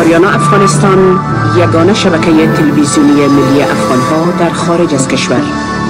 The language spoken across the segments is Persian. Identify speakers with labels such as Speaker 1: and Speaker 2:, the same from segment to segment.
Speaker 1: آریانا افغانستان، یگانه شبکه تلویزیونی ملی افغانها در خارج از کشور.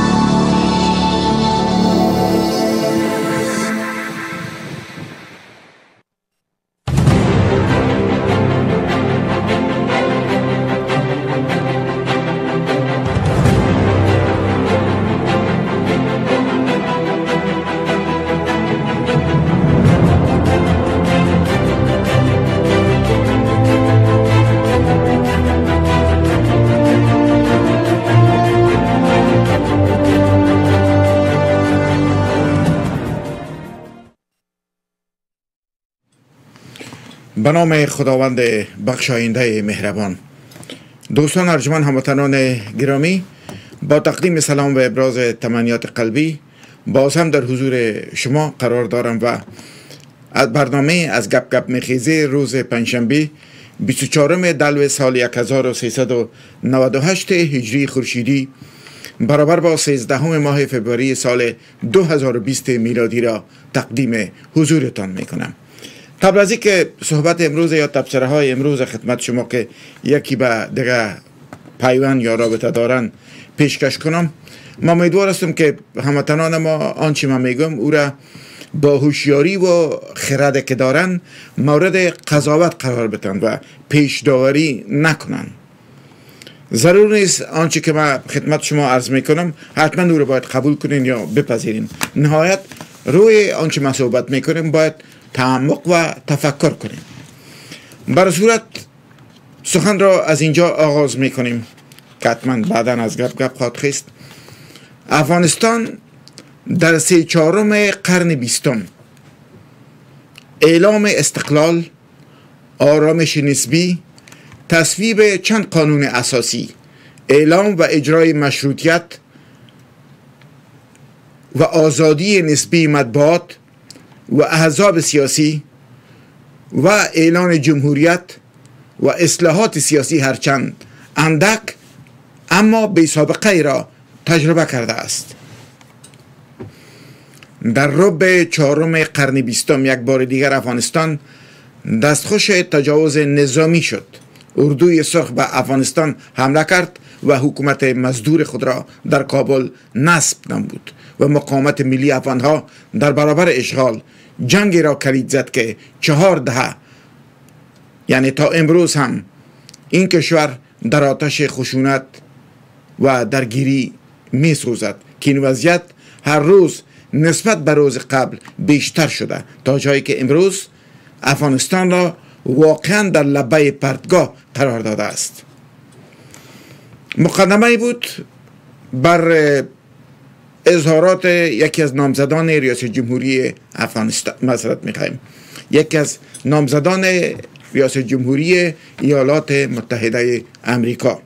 Speaker 2: به نام خداوند بخشاینده مهربان. دوستان ارجمند هموطنان گرامی، با تقدیم سلام و ابراز تمنیات قلبی باز هم در حضور شما قرار دارم و از برنامه از گپ میخیزه روز پنجشنبه 24 دلو سال 1398 هجری خورشیدی برابر با 13 ماه فوریه سال 2020 میلادی را تقدیم حضورتان میکنم. قبل از اینکه صحبت امروز یا تبصره های امروز خدمت شما که یکی به دیگه پیوند یا رابطه دارن پیشکش کنم، ما امیدوار هستم که هموطنان ما آنچه من میگم او را با هوشیاری و خرد که دارن مورد قضاوت قرار بدن و پیش داوری نکنن. ضرور نیست آنچه که من خدمت شما عرض میکنم حتما او را باید قبول کنین یا بپذیرین. نهایت روی آنچه ما صحبت میکنیم باید تعمق و تفکر کنیم. بر صورت سخن را از اینجا آغاز میکنیم که حتما بعدا از گپ خواهد خیست. افغانستان در 3/4 قرن 20 اعلام استقلال، آرامش نسبی، تصویب چند قانون اساسی، اعلام و اجرای مشروطیت و آزادی نسبی مطبوعات و احزاب سیاسی و اعلان جمهوریت و اصلاحات سیاسی هرچند اندک اما بی سابقه را تجربه کرده است. در ربع 4 قرن 20 یک بار دیگر افغانستان دستخوش تجاوز نظامی شد. اردوی سرخ به افغانستان حمله کرد و حکومت مزدور خود را در کابل نصب نمود و مقاومت ملی افغانها در برابر اشغال جنگی را کلید زد که 4 دهه یعنی تا امروز هم این کشور در آتش خشونت و درگیری می سوزد که این وضعیت هر روز نسبت به روز قبل بیشتر شده تا جایی که امروز افغانستان را واقعا در لبه پرتگاه قرار داده است. مقدمه بود بر اظهارات یکی از نامزدان ریاست جمهوری افغانستان، معذرت میخوایم، یکی از نامزدان ریاست جمهوری ایالات متحده امریکا،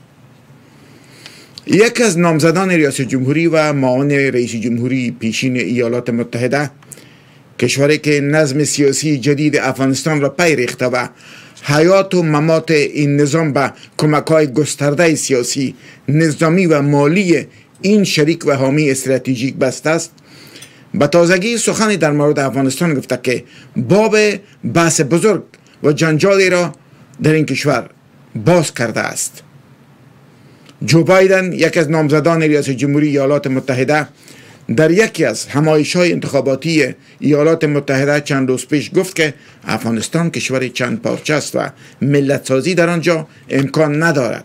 Speaker 2: یکی از نامزدان ریاست جمهوری و معاون رئیس جمهوری پیشین ایالات متحده، کشوری که نظم سیاسی جدید افغانستان را پی ریخته و حیات و ممات این نظام به کمک‌های گسترده سیاسی، نظامی و مالی این شریک و حامی استراتژیک بسته است، به تازگی سخنی در مورد افغانستان گفته که باب بحث بزرگ و جنجالی را در این کشور باز کرده است. جو بایدن، یکی از نامزدان ریاست جمهوری ایالات متحده، در یکی از همایش‌های انتخاباتی ایالات متحده چند روز پیش گفت که افغانستان کشور چند پارچه است و ملت سازی در آنجا امکان ندارد.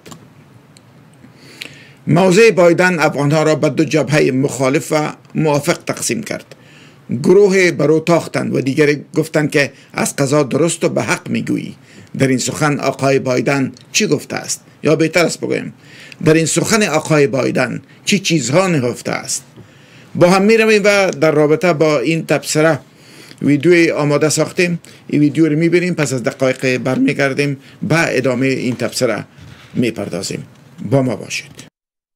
Speaker 2: موضع بایدن افغانها را به 2 جبهه مخالف و موافق تقسیم کرد. گروه برو تاختند و دیگری گفتند که از قضا درست و به حق میگویی. در این سخن آقای بایدن چی گفته است؟ یا بهتر است بگویم در این سخن آقای بایدن چی چیزها نهفته است؟ با هم می رویم و در رابطه با این تبصره ویدیوی آماده ساختیم. این ویدیو رو می بینیم، پس از دقایق برمیگردیم به ادامه این تبصره می پردازیم. با ما باشید.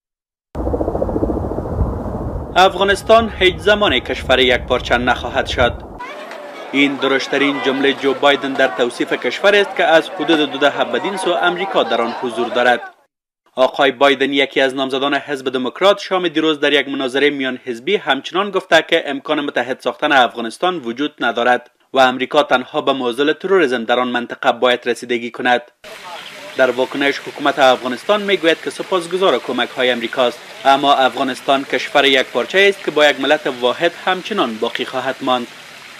Speaker 3: افغانستان هیچ زمان کشور یک پارچه نخواهد شد. این درشترین جمله جو بایدن در توصیف کشور است که از حدود 2 دهه بدین سو امریکا در آن حضور دارد. آقای بایدن، یکی از نامزدان حزب دموکرات، شام دیروز در یک مناظره میان حزبی همچنان گفته که امکان متحد ساختن افغانستان وجود ندارد. و امریکا تنها به معضل تروریسم در آن منطقه باید رسیدگی کند. در واکنش حکومت افغانستان میگوید که سپاسگزار کمک های امریکاست، اما افغانستان کشور یک پارچه است که با یک ملت واحد همچنان باقی خواهد ماند.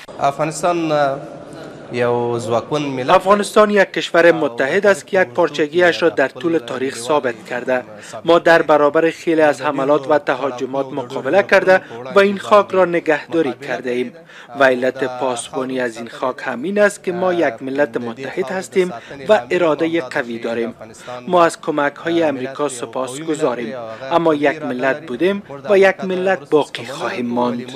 Speaker 4: افغانستان یک کشور متحد است که یک پارچگیش را در طول تاریخ ثابت کرده. ما در برابر خیلی از حملات و تهاجمات مقابله کرده و این خاک را نگهداری کرده ایم و علت پاسبانی از این خاک همین است که ما یک ملت متحد هستیم و اراده قوی داریم. ما از کمک های امریکا سپاس گذاریم، اما یک ملت بودیم و یک ملت باقی خواهیم ماند.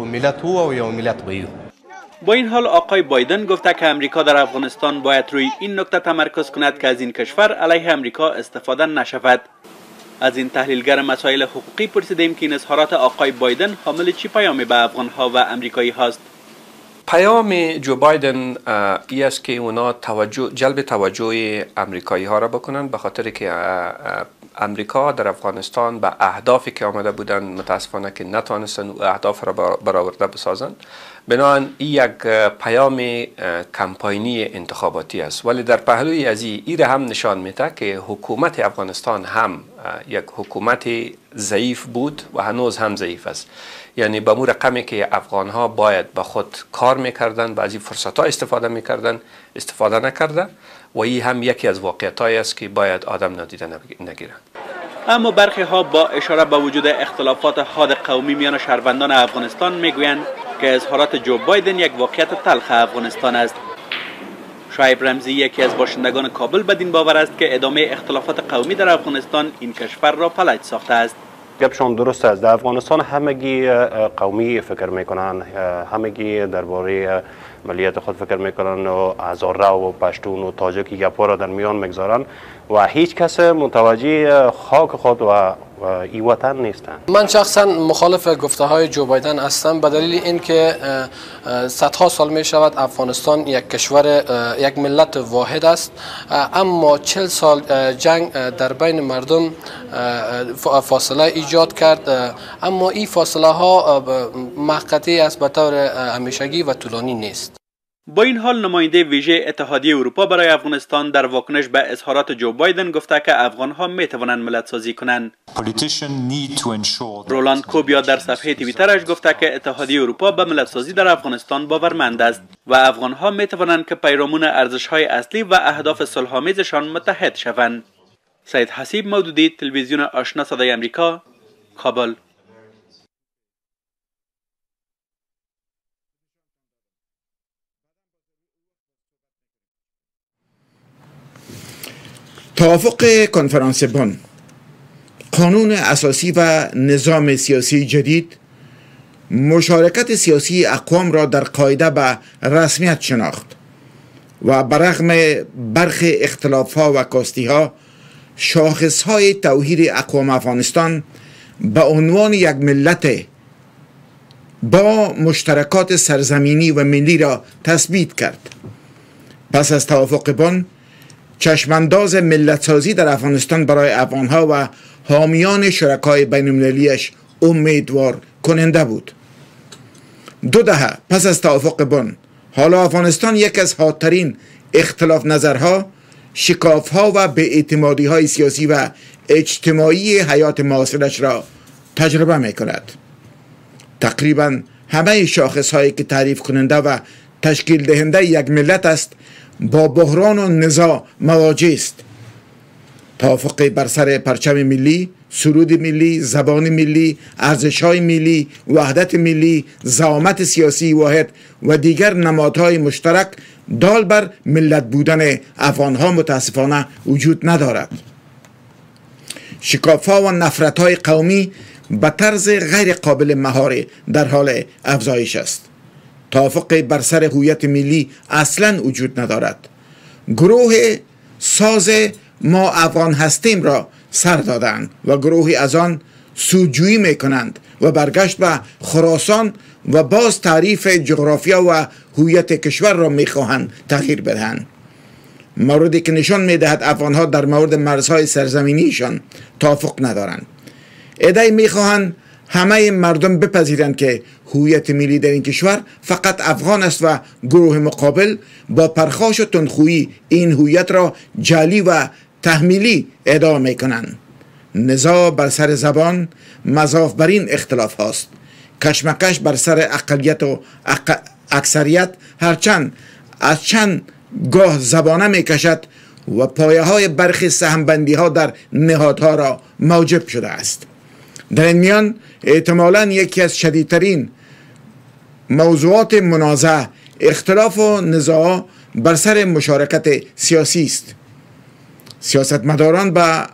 Speaker 3: با این حال آقای بایدن گفته که امریکا در افغانستان باید روی این نکته تمرکز کند که از این کشور علیه امریکا استفاده نشود. از این تحلیلگر مسائل حقوقی پرسیدیم که این اظهارات آقای بایدن حامل چی پیامی به افغانها و امریکایی هاست.
Speaker 5: پیام جو بایدن ای است که اونا جلب توجه امریکایی ها را بکنن، به خاطر که امریکا در افغانستان به اهدافی که آمده بودن متاسفانه که نتوانستن اهداف را برآورده بسازن. بنابراین این یک پیام کمپاینی انتخاباتی است، ولی در پهلوی از این هم نشان میده که حکومت افغانستان هم یک حکومت ضعیف بود و هنوز هم ضعیف است. یعنی به مور رقمی که افغان ها باید به خود کار میکردن و از این فرصت ها استفاده نکرده و این هم یکی از واقعیت هایی است که باید آدم نادیده نگیره.
Speaker 3: اما برخی ها با اشاره به وجود اختلافات حاد قومی میان شهروندان افغانستان میگویند که اظهارات جو بایدن یک واقعیت تلخ افغانستان است. شعیب رمزی یکی از باشندگان کابل بدین باور است که ادامه اختلافات قومی در افغانستان این کشور را فلج ساخته است.
Speaker 6: گپشان درست است. در افغانستان همگی قومی فکر میکنن، همگی درباره ملیت خود فکر میکنن و هزاره و پشتون و تاجیک گپا را در میان میگذارن و هیچ کس متوجه خاک خود و این وطن نیستند.
Speaker 7: من شخصا مخالف گفته های جو بایدن هستم به دلیل اینکه صدها سال می شود افغانستان یک کشور یک ملت واحد است، اما 40 سال جنگ در بین مردم فاصله ایجاد کرد، اما این فاصله ها موقتی است به طور همیشگی و طولانی نیست.
Speaker 3: با این حال نماینده ویژه اتحادیه اروپا برای افغانستان در واکنش به اظهارات جو بایدن گفته که افغانها می توانند ملت سازی کنند. رولاند کوبیا در صفحه توییترش گفته که اتحادیه اروپا به ملت سازی در افغانستان باورمند است و افغانها می توانند که پیرامون ارزش‌های اصلی و اهداف صلح‌آمیزشان متحد شوند. سید حسیب مودودی، تلویزیون آشنا صدای آمریکا، کابل.
Speaker 2: توافق کنفرانس بن، قانون اساسی و نظام سیاسی جدید، مشارکت سیاسی اقوام را در قاعده به رسمیت شناخت و برغم برخی اختلاف‌ها و کاستی‌ها شاخص‌های توحید اقوام افغانستان به عنوان یک ملت با مشترکات سرزمینی و ملی را تثبیت کرد. پس از توافق بن، چشمانداز ملتسازی در افغانستان برای افغانها و حامیان شرکای بین المللیش امیدوار کننده بود. 2 دهه پس از توافق بن، حالا افغانستان یک از حادترین اختلاف نظرها، شکافها و بی‌اعتمادی های سیاسی و اجتماعی حیات معاصرش را تجربه می کند. تقریبا همه شاخص هایی که تعریف کننده و تشکیل دهنده یک ملت است با بحران و نزاع مواجه است. توافق بر سر پرچم ملی، سرود ملی، زبان ملی، ارزش‌های ملی، وحدت ملی، زعامت سیاسی واحد و دیگر نمادهای مشترک دال بر ملت بودن افغانها متاسفانه وجود ندارد. شکاف‌ها و نفرت‌های قومی به طرز غیر قابل مهار در حال افزایش است. توافق بر سر هویت ملی اصلا وجود ندارد. گروه ساز ما افغان هستیم را سر دادند و گروهی از آن سودجویی می کنند و برگشت به خراسان و باز تعریف جغرافیا و هویت کشور را می خواهند تغییر بدهند. موردی که نشان می دهد افغانها در مورد مرزهای سرزمینیشان توافق ندارند. عده‌ای می خواهند همه مردم بپذیرند که هویت ملی در این کشور فقط افغان است و گروه مقابل با پرخاش و تندخویی این هویت را جعلی و تحمیلی ادعا می کنند. نزاع بر سر زبان مضاف بر این اختلاف هاست. کشمکش بر سر اقلیت و اکثریت هرچند از چند گاه زبانه می کشد و پایه های برخی سهمبندی ها در نهادها را موجب شده است. در این میان احتمالاً یکی از شدیدترین موضوعات منازع اختلاف و نزاع بر سر مشارکت سیاسی است. سیاستمداران به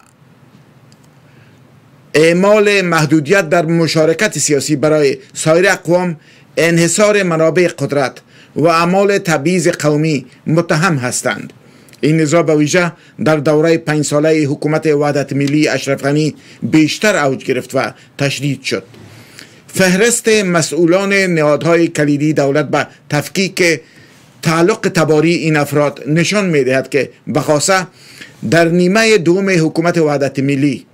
Speaker 2: اعمال محدودیت در مشارکت سیاسی برای سایر اقوام، انحصار منابع قدرت و اعمال تبعیض قومی متهم هستند. این نزاع به ویژه در دوره 5 ساله حکومت وحدت ملی اشرف غنی بیشتر اوج گرفت و تشدید شد. فهرست مسئولان نهادهای کلیدی دولت به تفکیک تعلق تباری این افراد نشان می دهد که بخاصه در نیمه دوم حکومت وحدت ملی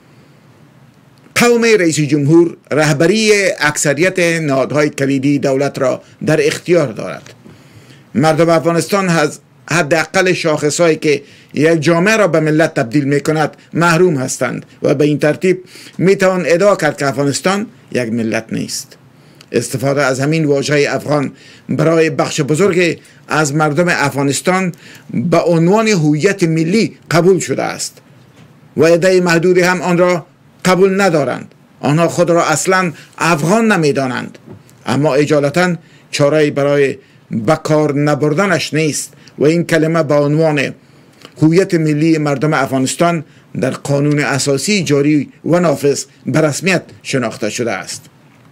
Speaker 2: قوم رئیس جمهور رهبری اکثریت نهادهای کلیدی دولت را در اختیار دارد. مردم افغانستان از حداقل شاخصهایی که یک جامعه را به ملت تبدیل می کند محروم هستند و به این ترتیب می توان ادعا کرد که افغانستان یک ملت نیست. استفاده از همین واژه افغان برای بخش بزرگ از مردم افغانستان به عنوان هویت ملی قبول شده است و عده محدودی هم آن را قبول ندارند. آنها خود را اصلا افغان نمی دانند، اما اجالتا چاره‌ای برای بکار نبردنش نیست و این کلمه به عنوان هویت ملی مردم افغانستان در قانون اساسی جاری و نافذ به رسمیت شناخته شده است.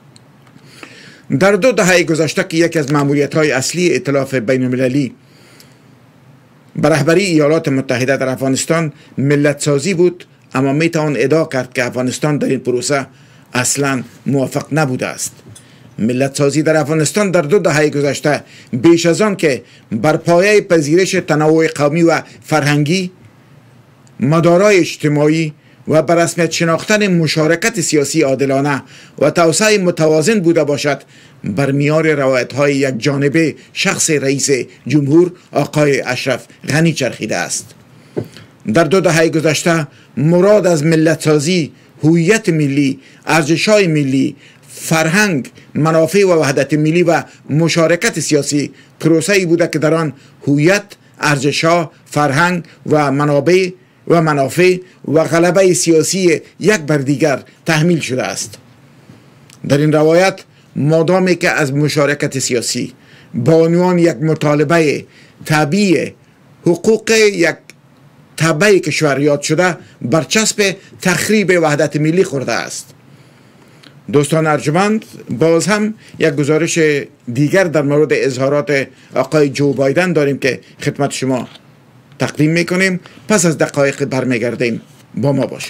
Speaker 2: در 2 دهه گذشته که یکی از مأموریت‌های اصلی ائتلاف بین‌المللی به رهبری ایالات متحده در افغانستان ملت سازی بود، اما می توان ادعا کرد که افغانستان در این پروسه اصلا موفق نبوده است. ملت سازی در افغانستان در 2 دهه گذشته بیش از آن که بر پایه پذیرش تنوع قومی و فرهنگی، مدارای اجتماعی و بر رسمیت شناختن مشارکت سیاسی عادلانه و توسعه متوازن بوده باشد، بر میار روایت‌های یک جانبه شخص رئیس جمهور آقای اشرف غنی چرخیده است. در 2 دهه گذشته مراد از ملت سازی هویت ملی، ارزش‌های ملی، فرهنگ، منافع و وحدت ملی و مشارکت سیاسی پروسه‌ای بوده که در آن هویت، ارزش‌ها، فرهنگ و منافع و غلبه سیاسی یک بر دیگر تحمیل شده است. در این روایت مادامی که از مشارکت سیاسی با عنوان یک مطالبه طبیعی حقوق یک تبع کشور یاد شده، برچسب تخریب وحدت ملی خورده است. دوستان ارجمند، باز هم یک گزارش دیگر در مورد اظهارات آقای جو بایدن داریم که خدمت شما تقدیم میکنیم. پس از دقایق برمیگردیم، با ما باشید.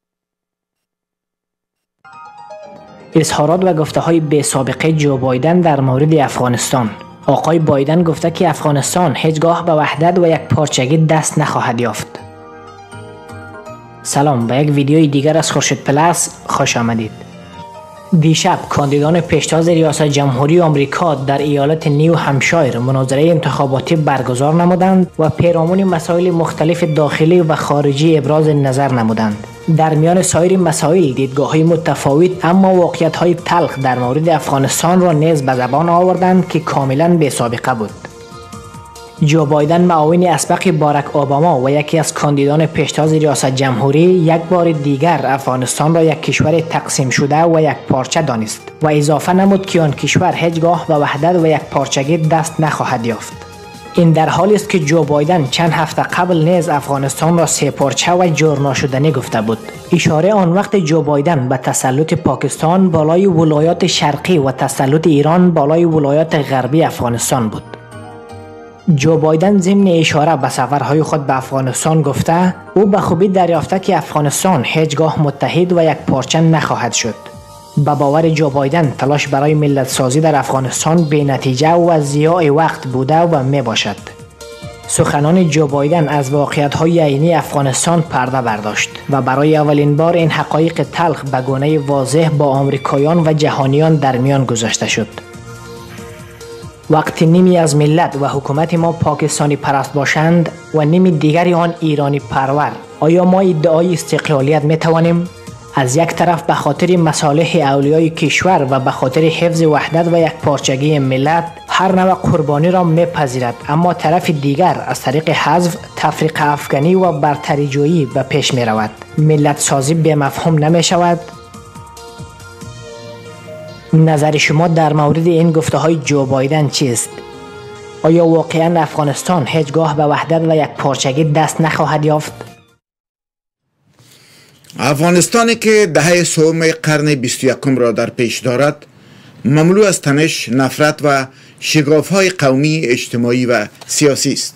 Speaker 8: اظهارات و گفته‌های بی سابقه جو بایدن در مورد افغانستان. آقای بایدن گفته که افغانستان هیچگاه به وحدت و یک پارچگی دست نخواهد یافت. سلام، به یک ویدیوی دیگر از خورشید پلاس خوش آمدید. دیشب کاندیدان پیشتاز ریاست جمهوری آمریکا در ایالت نیو همشایر مناظره انتخاباتی برگزار نمودند و پیرامون مسائل مختلف داخلی و خارجی ابراز نظر نمودند. در میان سایر مسائل دیدگاه‌های متفاوت اما واقعیت‌های تلخ در مورد افغانستان را نیز به زبان آوردند که کاملا بی‌سابقه بود. جو بایدن معاون اسبق باراک اوباما و یکی از کاندیدان پیشتاز ریاست جمهوری یک بار دیگر افغانستان را یک کشور تقسیم شده و یک پارچه دانست و اضافه نمود که آن کشور هیچگاه به وحدت و یک پارچگی دست نخواهد یافت. این در حالی است که جو بایدن چند هفته قبل نیز افغانستان را 3 پارچه و جور ناشدنی گفته بود. اشاره آن وقت جو بایدن به تسلط پاکستان بالای ولایات شرقی و تسلط ایران بالای ولایات غربی افغانستان بود. جو بایدن ضمن اشاره به سفرهای خود به افغانستان گفته او به خوبی دریافته که افغانستان هیچگاه متحد و یک پارچه نخواهد شد. به باور جو بایدن تلاش برای ملت سازی در افغانستان بی نتیجه و ضیاع وقت بوده و می باشد. سخنان جو بایدن از واقعیت‌های عینی افغانستان پرده برداشت و برای اولین بار این حقایق تلخ به گونه واضح با آمریکایان و جهانیان در میان گذاشته شد. وقتی نیمی از ملت و حکومت ما پاکستانی پرست باشند و نیمی دیگری آن ایرانی پرور، آیا ما ادعای استقلالیت می توانیم؟ از یک طرف به خاطر مصالح اولیای کشور و به خاطر حفظ وحدت و یکپارچگی ملت هر نوع قربانی را میپذیرد، اما طرف دیگر از طریق حذف، تفریق افغانی و برتری جویی به پیش می رود. ملت سازی به مفهوم نمی شود؟ نظر شما در مورد این گفته های جو بایدن چیست؟ آیا واقعا افغانستان هیچگاه به وحدت و یکپارچگی دست نخواهد یافت؟
Speaker 2: افغانستانی که دهه سوم قرن 21 را در پیش دارد مملو از تنش، نفرت و شگاف‌های قومی، اجتماعی و سیاسی است.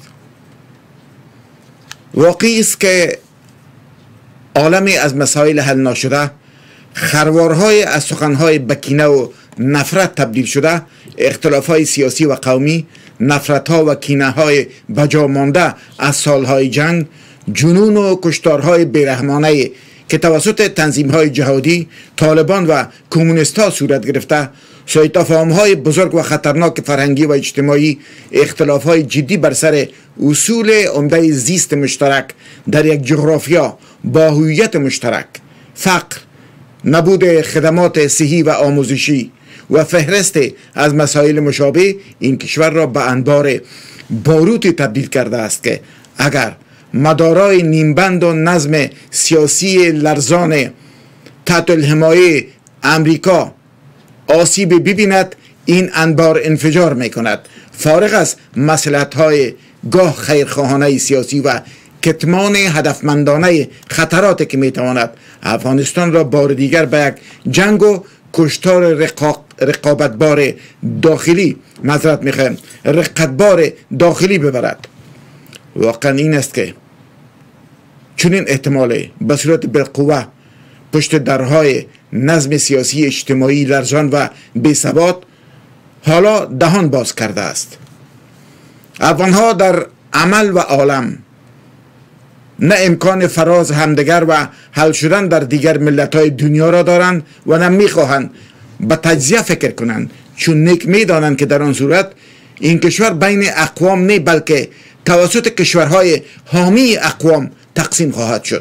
Speaker 2: واقعی است که عالمی از مسائل حل نشده، خروارهای از سخنهای بکینه و نفرت تبدیل شده، اختلافهای سیاسی و قومی، نفرتها و کینه‌های بجا مانده از سالهای جنگ، جنون و کشتارهای بیرحمانه که توسط تنظیم‌های جهادی، طالبان و کمونیست‌ها صورت گرفته، سوءتفاهم‌های بزرگ و خطرناک فرهنگی و اجتماعی، اختلاف‌های جدی بر سر اصول عمده زیست مشترک در یک جغرافیا با هویت مشترک، فقر، نبود خدمات صحی و آموزشی و فهرست از مسائل مشابه این کشور را به انبار باروتی تبدیل کرده است که اگر مدارای نیمبند و نظم سیاسی لرزان تحت الحمایه امریکا آسیب ببیند، این انبار انفجار می کند. فارغ از مصلحت‌های گاه خیرخواهانه سیاسی و کتمان هدفمندانه خطراتی که می تواند افغانستان را بار دیگر به یک جنگ و کشتار رقابتبار داخلی رقتبار داخلی ببرد. واقعا این است که چنین احتمالی به صورت بالقوه پشت درهای نظم سیاسی اجتماعی لرزان و بی‌ثبات حالا دهان باز کرده است. افغانها در عمل و عالم نه امکان فراز همدیگر و حل شدن در دیگر ملت‌های دنیا را دارند و نه می‌خواهند به تجزیه فکر کنند، چون نیک می‌دانند که در آن صورت این کشور بین اقوام نه بلکه توسط کشورهای حامی اقوام تقسیم خواهد شد.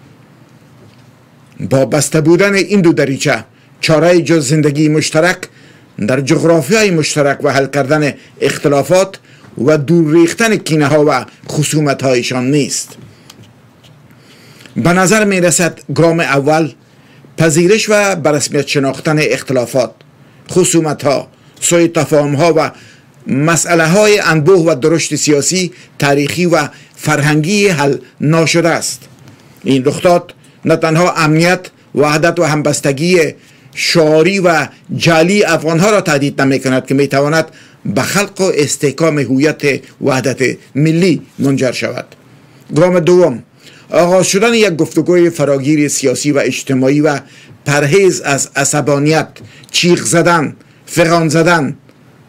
Speaker 2: با بسته بودن این دو دریچه چاره جز زندگی مشترک در جغرافیای مشترک و حل کردن اختلافات و دور ریختن کینه ها و خصومت هایشان نیست. به نظر می رسد گام اول پذیرش و برسمیت شناختن اختلافات، خصومت ها، سوء تفاهم ها و مسئله های انبوه و درشت سیاسی، تاریخی و فرهنگی حل ناشده است. این رخداد نه تنها امنیت، وحدت و همبستگی شعاری و جعلی افغانها را تهدید نمی کند که می تواند به خلق و استحکام هویت وحدت ملی منجر شود. گام دوم، آغاز شدن یک گفتگوی فراگیر سیاسی و اجتماعی و پرهیز از عصبانیت، چیغ زدن، فغان زدن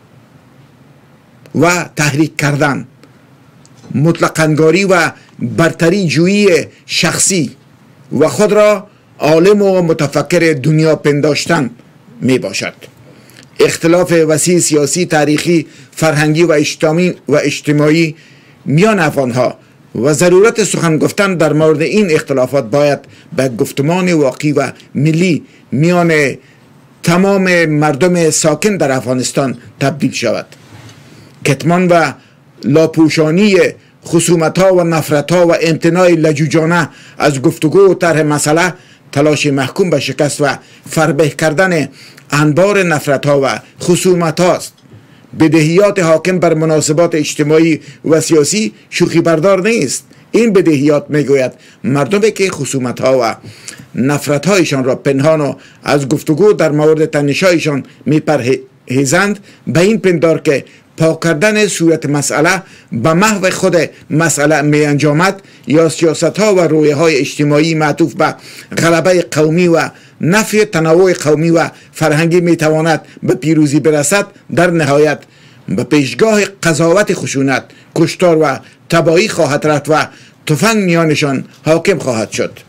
Speaker 2: و تحریک کردن، مطلق‌انگاری و برتری جویی شخصی و خود را عالم و متفکر دنیا پنداشتن می باشد. اختلاف وسیع سیاسی، تاریخی، فرهنگی و اجتماعی میان افغانها و ضرورت سخن گفتن در مورد این اختلافات باید به گفتمان واقعی و ملی میان تمام مردم ساکن در افغانستان تبدیل شود. کتمان و لاپوشانی خصومت‌ها و نفرت‌ها و امتناع لجوجانه از گفتگو و طرح مسئله تلاش محکوم به شکست و فربه کردن انبار نفرت‌ها و خصومت‌ها است. بدهیات حاکم بر مناسبات اجتماعی و سیاسی شوخی بردار نیست. این بدهیات میگوید مردمی که خصومت‌ها و نفرت‌هایشان را پنهان و از گفتگو در مورد تنش‌هایشان میپرهیزند، به این پندار که پاک کردن صورت مسئله به محو خود مسئله می انجامد یا سیاست ها و رویه های اجتماعی معطوف به غلبه قومی و نفی تنوع قومی و فرهنگی می تواند به پیروزی برسد، در نهایت به پیشگاه قضاوت خشونت، کشتار و تباهی خواهد رفت و تفنگ میانشان حاکم خواهد شد.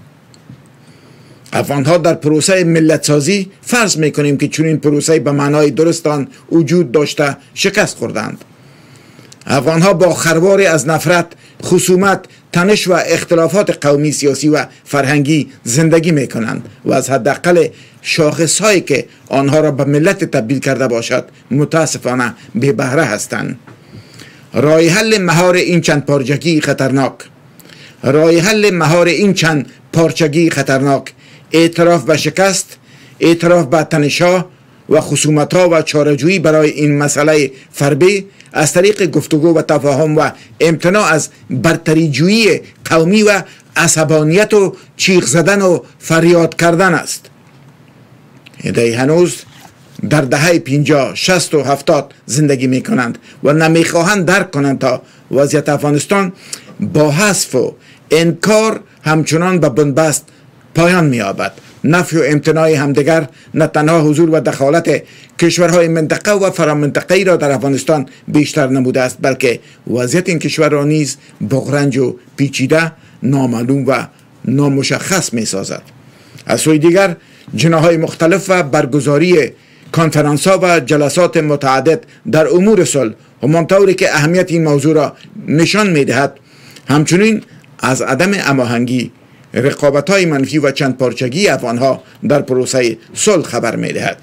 Speaker 2: افغانها در پروسه ملت سازی فرض میکنیم که چنین پروسه به معنای درستان وجود داشته شکست خوردند. افغانها با خرواری از نفرت، خصومت، تنش و اختلافات قومی، سیاسی و فرهنگی زندگی میکنند و از حداقل شاخصهایی که آنها را به ملت تبدیل کرده باشد متاسفانه بی بهره هستند. راه حل مهار این چند پارچگی خطرناک، راه حل مهار این چند پارچگی خطرناک، اعتراف به شکست، اعتراف به تنش‌ها و خصومت‌ها و چاره‌جویی برای این مسئله فربه از طریق گفتگو و تفاهم و امتناع از برتریجویی قومی و عصبانیت و چیخ زدن و فریاد کردن است. عده‌ای هنوز در دهه 50، 60 و 70 زندگی می کنند و نمیخواهند درک کنند تا وضعیت افغانستان با حذف و انکار همچنان به بنبست پایان می یابد. نفی و امتناع همدیگر نه تنها حضور و دخالت کشورهای منطقه و فرامنطقه‌ای را در افغانستان بیشتر نموده است، بلکه وضعیت این کشور را نیز بغرنج و پیچیده، نامعلوم و نامشخص می سازد. از سوی دیگر جناح‌های مختلف و برگزاری کنفرانس‌ها و جلسات متعدد در امور صلح همانطوری که اهمیت این موضوع را نشان می‌دهد، همچنین از عدم هماهنگی، رقابت‌های منفی و چند پارچگی افغان‌ها در پروسه صلح خبر می‌دهد.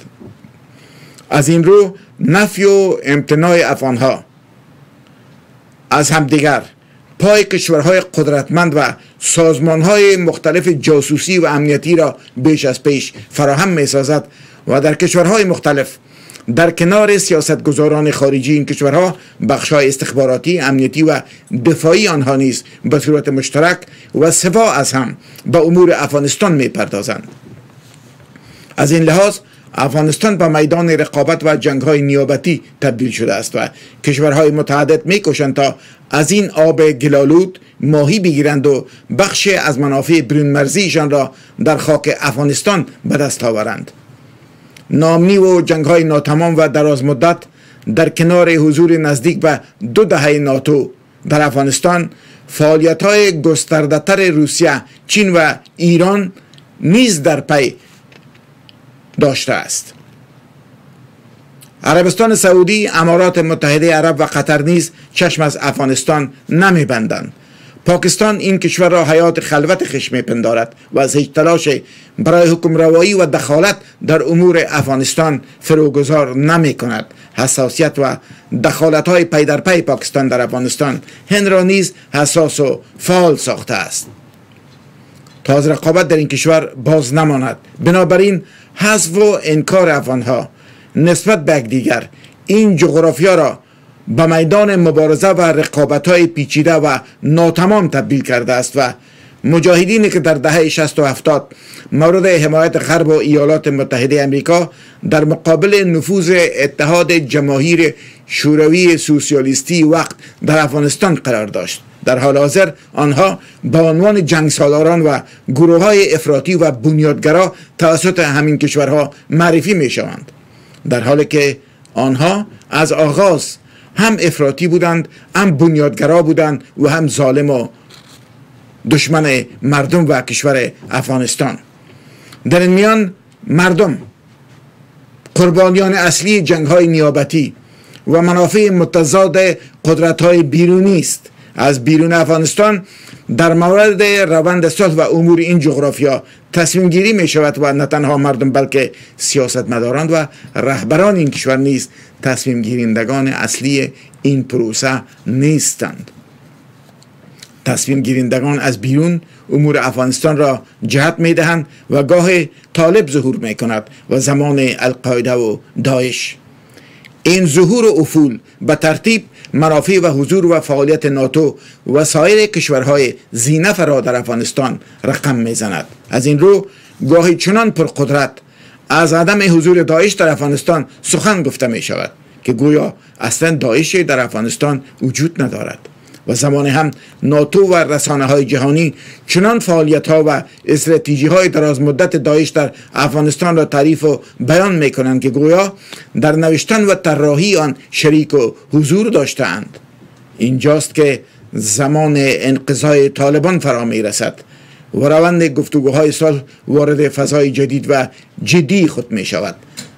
Speaker 2: از این رو نفی و امتناع افغان‌ها از همدیگر پای کشورهای قدرتمند و سازمان‌های مختلف جاسوسی و امنیتی را بیش از پیش فراهم می‌سازد و در کشورهای مختلف در کنار سیاستگزاران خارجی این کشورها بخش‌های استخباراتی، امنیتی و دفاعی آنها نیز به صورت مشترک و سوا از هم به امور افغانستان می‌پردازند. از این لحاظ افغانستان به میدان رقابت و جنگ‌های نیابتی تبدیل شده است و کشورهای متعدد می‌کوشند تا از این آب گلالود ماهی بگیرند و بخش از منافع برون مرزیشان را در خاک افغانستان به دست آورند. ناامنی و جنگ‌های ناتمام و دراز مدت در کنار حضور نزدیک به 2 دهه ناتو در افغانستان، فعالیت‌های گسترده‌تر روسیه، چین و ایران نیز در پی داشته است. عربستان سعودی، امارات متحده عرب و قطر نیز چشم از افغانستان نمی‌بندند. پاکستان این کشور را حیات خلوت خش می‌پندارد و از هیچ تلاش برای حکمروایی و دخالت در امور افغانستان فروگذار نمی‌کند. حساسیت و دخالت‌های پی در پی پاکستان در افغانستان هند را نیز حساس و فعال ساخته است تا از رقابت در این کشور باز نماند. بنابراین حذف و انکار افغانها نسبت به یکدیگر این جغرافیا را به میدان مبارزه و رقابت‌های پیچیده و ناتمام تبدیل کرده است و مجاهدینی که در دهه 60 و 70 مورد حمایت غرب و ایالات متحده آمریکا در مقابل نفوذ اتحاد جماهیر شوروی سوسیالیستی وقت در افغانستان قرار داشت، در حال حاضر آنها به عنوان جنگسالاران و گروه‌های افراطی و بنیادگرا توسط همین کشورها معرفی می‌شوند، در حالی که آنها از آغاز هم افراطی بودند، هم بنیادگرا بودند و هم ظالم و دشمن مردم و کشور افغانستان. در این میان مردم قربانیان اصلی جنگ‌های نیابتی و منافع متضاد قدرت‌های بیرونی است. از بیرون افغانستان در مورد روند صلح و امور این جغرافیا تصمیم گیری می شود و نه تنها مردم بلکه سیاستمداران و رهبران این کشور نیز تصمیم گیرندگان اصلی این پروسه نیستند. تصمیم گیرندگان از بیرون امور افغانستان را جهت می دهند و گاه طالب ظهور می کند و زمان القاعده و داعش. این ظهور و افول به ترتیب منافع و حضور و فعالیت ناتو و سایر کشورهای ذی‌نفع را در افغانستان رقم میزند. از این رو گاهی چنان پرقدرت از عدم حضور داعش در افغانستان سخن گفته می شود که گویا اصلا داعش در افغانستان وجود ندارد و زمان هم ناتو و رسانه های جهانی چنان فعالیت ها و استراتژی های دراز مدت داعش در افغانستان را تعریف و بیان می کنند که گویا در نوشتن و طراحی آن شریک و حضور داشتند. اینجاست که زمان انقضای طالبان فرا می رسد و روند گفتگوهای صلح وارد فضای جدید و جدی خود می شود.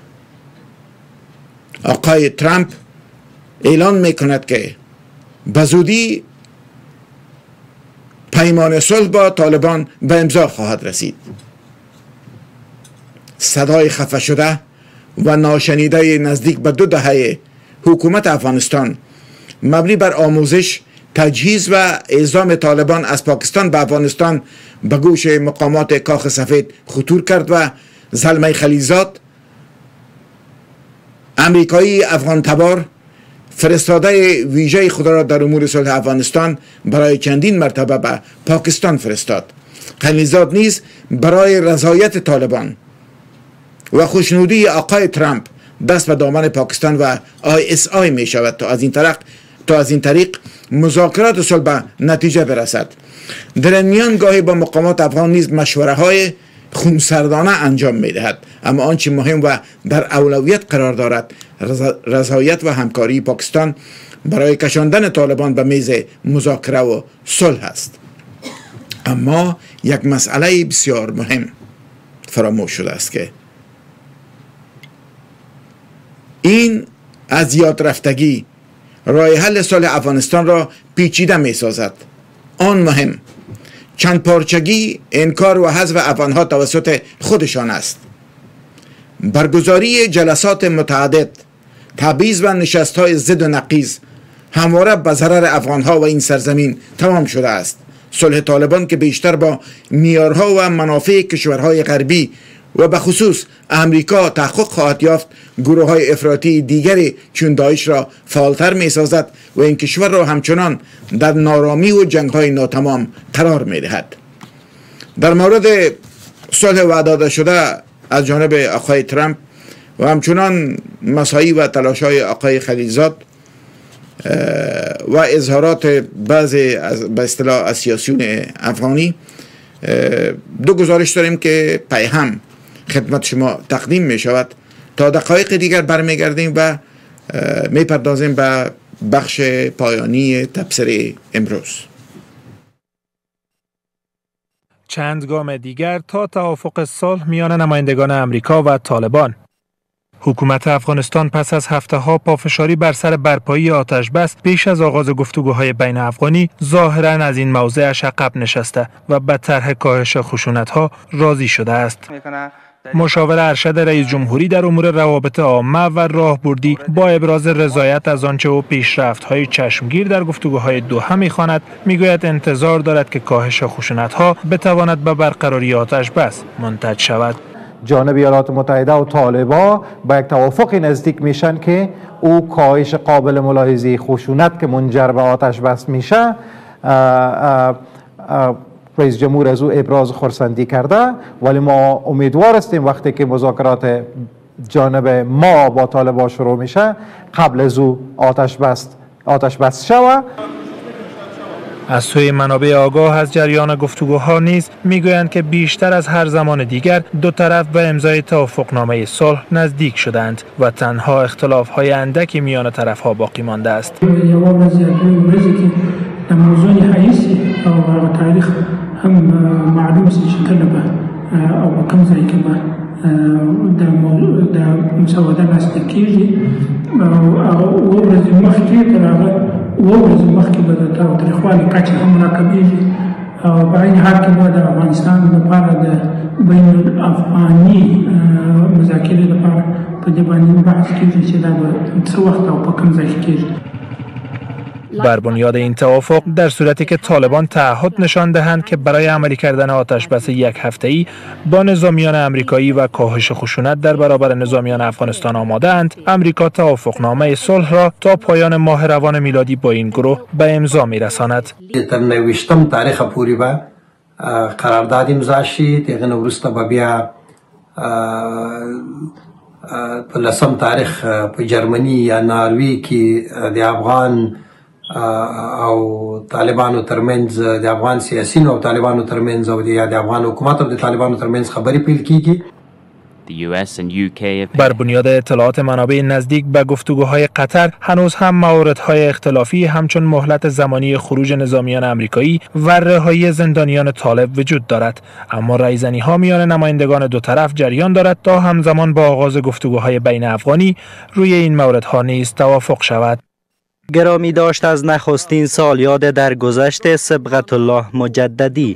Speaker 2: آقای ترامپ اعلان می کند که بزودی پیمان صلح با طالبان به امضا خواهد رسید. صدای خفه شده و ناشنیده نزدیک به 2 دهه حکومت افغانستان مبنی بر آموزش، تجهیز و اعزام طالبان از پاکستان به افغانستان به گوش مقامات کاخ سفید خطور کرد و زلمه خلیزاد، امریکایی افغان تبار، فرستاده ویژه خود را در امور صلح افغانستان برای چندین مرتبه به پاکستان فرستاد. خلیزاد نیز برای رضایت طالبان و خوشنودی آقای ترامپ دست به دامن پاکستان و ISI می شود تا از این طریق مذاکرات صلح به نتیجه برسد. در این میان گاهی با مقامات افغان نیز مشوره های خونسردانه انجام می دهد، اما آنچه مهم و در اولویت قرار دارد رضایت و همکاری پاکستان برای کشاندن طالبان به میز مذاکره و صلح است. اما یک مسئله بسیار مهم فراموش شده است که این از یاد رفتگی راه حل صلح افغانستان را پیچیده می سازد. آن مهم چند پارچگی، انکار و حذف افغانها توسط خودشان است. برگزاری جلسات متعدد، تبعیض و نشست‌های ضد و نقیض همواره به ضرر افغانها و این سرزمین تمام شده است. صلح طالبان که بیشتر با معیارها و منافع کشورهای غربی و به خصوص امریکا تحقق خواهد یافت، گروه‌های افراطی دیگری چون داعش را فعالتر می سازد و این کشور را همچنان در نارامی و جنگ‌های ناتمام قرار می دهد. در مورد صلح وعده شده از جانب آقای ترامپ و همچنان مساعی و تلاش‌های آقای خلیزاد و اظهارات بعضی به اصطلاح سیاسیون افغانی، 2 گزارش داریم که پیهم خدمت شما تقدیم می شود. تا دقایق دیگر برمیگردیم و می پردازیم به بخش پایانی تبصره امروز.
Speaker 9: چند گام دیگر تا توافق صلح میان نمایندگان امریکا و طالبان. حکومت افغانستان پس از هفته‌ها پافشاری بر سر برپایی آتش بس پیش از آغاز گفتگوهای بین افغانی ظاهراً از این موضعش عقب نشسته و به طرح کاهش خشونت‌ها راضی شده است. مشاور ارشد رئیس جمهوری در امور روابط عامه و راهبردی با ابراز رضایت از آنچه او پیشرفت‌های چشمگیر در گفتگوهای دوحه می‌خواند، میگوید انتظار دارد که کاهش خشونت‌ها بتواند به برقراری آتش بس منتج شود.
Speaker 10: جانب ایالات متحده و طالبان با یک توافق نزدیک میشن که او کاهش قابل ملاحظه خشونت که منجر به آتش بس میشه، رئیس جمهور از او ابراز خرسندی کرده، ولی ما امیدوار هستیم وقتی که مذاکرات جانب ما با طالبان شروع میشه قبل از او آتش بس شود.
Speaker 9: از سوی منابع آگاه از جریان گفتگوها نیز میگویند که بیشتر از هر زمان دیگر 2 طرف به امضای توافقنامه صلح نزدیک شدند و تنها اختلاف‌های اندکی میان طرف‌ها باقی مانده است.
Speaker 11: موضوع حیثی او تاریخ هم معلوم شکل به او کم ځای کې به د مسوده لاسلیک کیږي او ورځې مخکې تر هغه ورځې مخکې به د تاریخوالي کچه هم راکمیږي او په عین حال کې به د افغانستان لپاره د بین الافغاني مذاکرې لپاره په دې باندې بحث کیږي چې دا به څه وخت او په کوم ځای کې کیږي.
Speaker 9: بر بنیاد این توافق در صورتی که طالبان تعهد نشان دهند که برای عملی کردن آتش بس 1 هفته‌ای با نظامیان آمریکایی و کاهش خشونت در برابر نظامیان افغانستان آماده اند، امریکا توافقنامه صلح را تا پایان ماه روان میلادی با این گروه به امضا می‌رساند.
Speaker 12: در 29 تاریخ پوری به قرارداد امضا شي، دغه وروسته به بیا په 10 تاریخ په جرمني یا ناروی کې د افغان او طالبانو ترمنځ د افغان سیاسيين او طالبانو ترمنځ او د افغان حکومت او د طالبانو ترمنځ خبرې پیل کیږي.
Speaker 9: بر بنیاد اطلاعات منابع نزدیک به گفتگوهای قطر هنوز هم مواردهای اختلافی همچون مهلت زمانی خروج نظامیان آمریکایی و رهایی زندانیان طالب وجود دارد، اما رایزنی‌ها میان نمایندگان دو طرف جریان دارد تا همزمان با آغاز گفتگوهای بین افغانی روی این موردها نیز توافق شود.
Speaker 13: گرامی داشت از نخستین سالیاد درگذشت صبغت الله مجددی.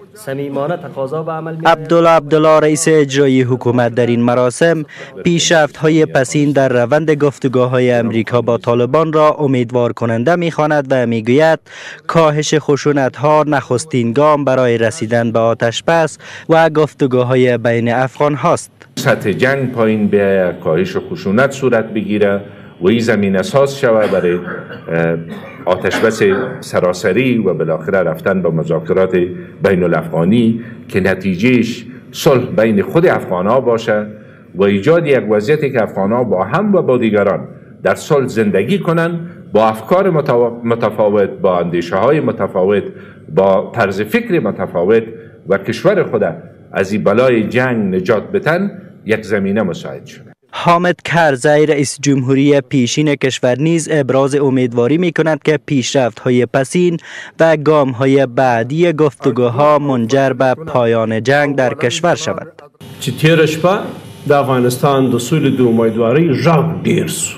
Speaker 13: عبدالله رئیس اجرایی حکومت در این مراسم پیشرفت‌های پسین در روند گفتگوهای امریکا با طالبان را امیدوار کننده می‌خواند و می‌گوید کاهش خشونت‌ها نخستین گام برای رسیدن به آتش‌بس و گفتگوهای بین افغان هاست.
Speaker 14: سطح جنگ پایین بیاید، کاهش خشونت صورت بگیره و این زمین اساس شود برای آتشبس سراسری و بالاخره رفتن به مذاکرات بین الافغانی که نتیجهش صلح بین خود افغان‌ها باشد و ایجاد یک وضعیتی که افغان‌ها با هم و با دیگران در صلح زندگی کنند، با افکار متفاوت، با اندیشه‌های متفاوت، با طرز فکر متفاوت و کشور خود از این بلای جنگ نجات بدن، یک زمینه مساعد شده.
Speaker 13: حامد کرزی رئیس جمهوری پیشین کشور نیز ابراز امیدواری می کند که پیشرفت‌های پسین و گام‌های بعدی گفتگوها منجر به پایان جنگ در کشور شود.
Speaker 15: چې تیر شپه د افغانستان د سولې د امیدوارۍ غږ ډیر سو،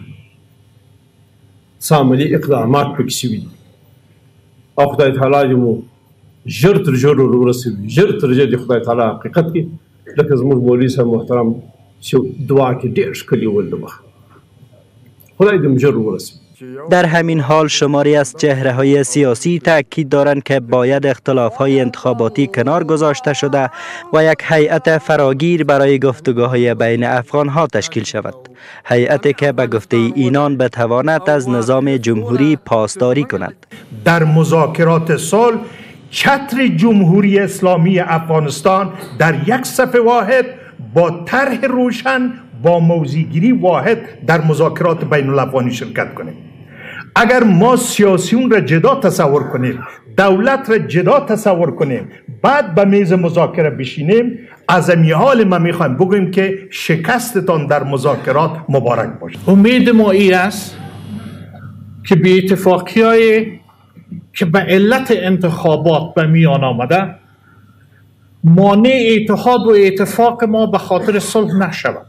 Speaker 15: څه عملي اقدامات پکې شوي دي او خدای تعالی دې مو ژر تر ژره ورسوي، ژر تر ژره د خدای تعالی حقیقت کې لکه زموږ مولوي صاحب محترم دعا کې ډېر ښکلي ول د مخ خدای دې ژر ورسوي.
Speaker 13: در همین حال شماری از چهره‌های سیاسی تاکید دارند که باید اختلاف‌های انتخاباتی کنار گذاشته شده و یک هیئت فراگیر برای گفتگوهای بین افغان‌ها تشکیل شود. هیئتی که به گفته اینان بتواند از نظام جمهوری پاسداری کند.
Speaker 16: در مذاکرات صلح چتر جمهوری اسلامی افغانستان در یک صف واحد با طرح روشن با موضع‌گیری واحد در مذاکرات بین الافغانی شرکت کنیم. اگر ما سیاسیون را جدا تصور کنیم، دولت را جدا تصور کنیم، بعد به میز مذاکره بشینیم، از این حال ما میخوایم بگوییم که شکستتان در مذاکرات مبارک باشد.
Speaker 17: امید ما این است که به اتفاقی‌های که به علت انتخابات به میان آمده مانع اتحاد و اتفاق ما به خاطر صلح نشود.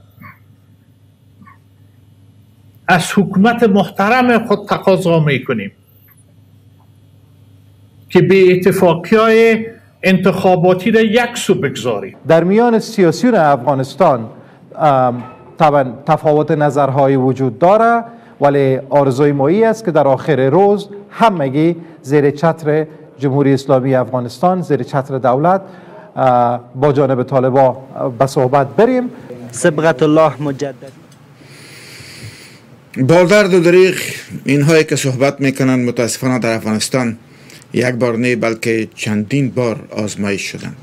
Speaker 17: از حکومت محترم خود تقاضا میکنیم که به اتفاقی‌های انتخاباتی را یک سو بگذاریم.
Speaker 10: در میان سیاسیون افغانستان طبعا تفاوت نظرهای وجود داره، ولی آرزوی ما است که در آخر روز همگی زیر چتر جمهوری اسلامی افغانستان، زیر چتر دولت با جانب طالبان به صحبت بریم.
Speaker 13: صبغت الله مجدد.
Speaker 2: با درد و دریغ اینهایی که صحبت میکنند متاسفانه در افغانستان یک بار نه بلکه چندین بار آزمایش شدند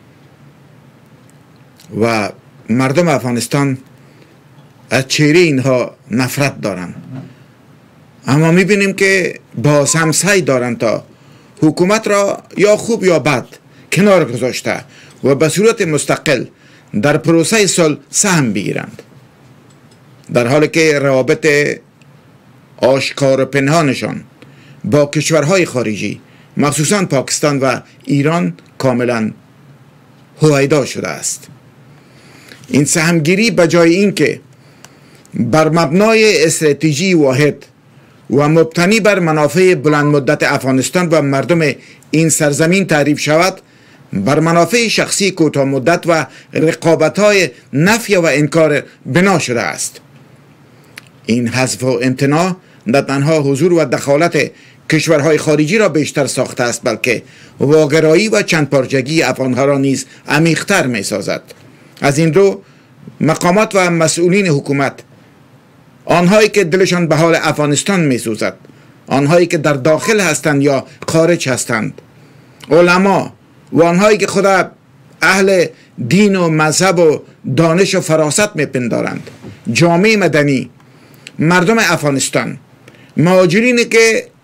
Speaker 2: و مردم افغانستان از چهره اینها نفرت دارند، اما میبینیم که باز هم سعی دارند تا حکومت را یا خوب یا بد کنار گذاشته و به صورت مستقل در پروسه صلح سهم بگیرند، در حالی که روابط آشکار و پنهانشان با کشورهای خارجی مخصوصا پاکستان و ایران کاملا هویدا شده است. این سهمگیری به جای اینکه بر مبنای استراتژی واحد و مبتنی بر منافع بلند مدت افغانستان و مردم این سرزمین تعریف شود، بر منافع شخصی کوتاه مدت و رقابت‌های نفی و انکار بنا شده است. این حذف و امتناع نه تنها حضور و دخالت کشورهای خارجی را بیشتر ساخته است، بلکه واگرایی و چندپارچگی افغانها را نیز عمیق‌تر می‌سازد. از این رو مقامات و مسئولین حکومت، آنهایی که دلشان به حال افغانستان می‌سوزد، آنهایی که در داخل هستند یا خارج هستند، علما و آنهایی که خدا اهل دین و مذهب و دانش و فراست میپندارند، جامعه مدنی، مردم افغانستان، مهاجرینی که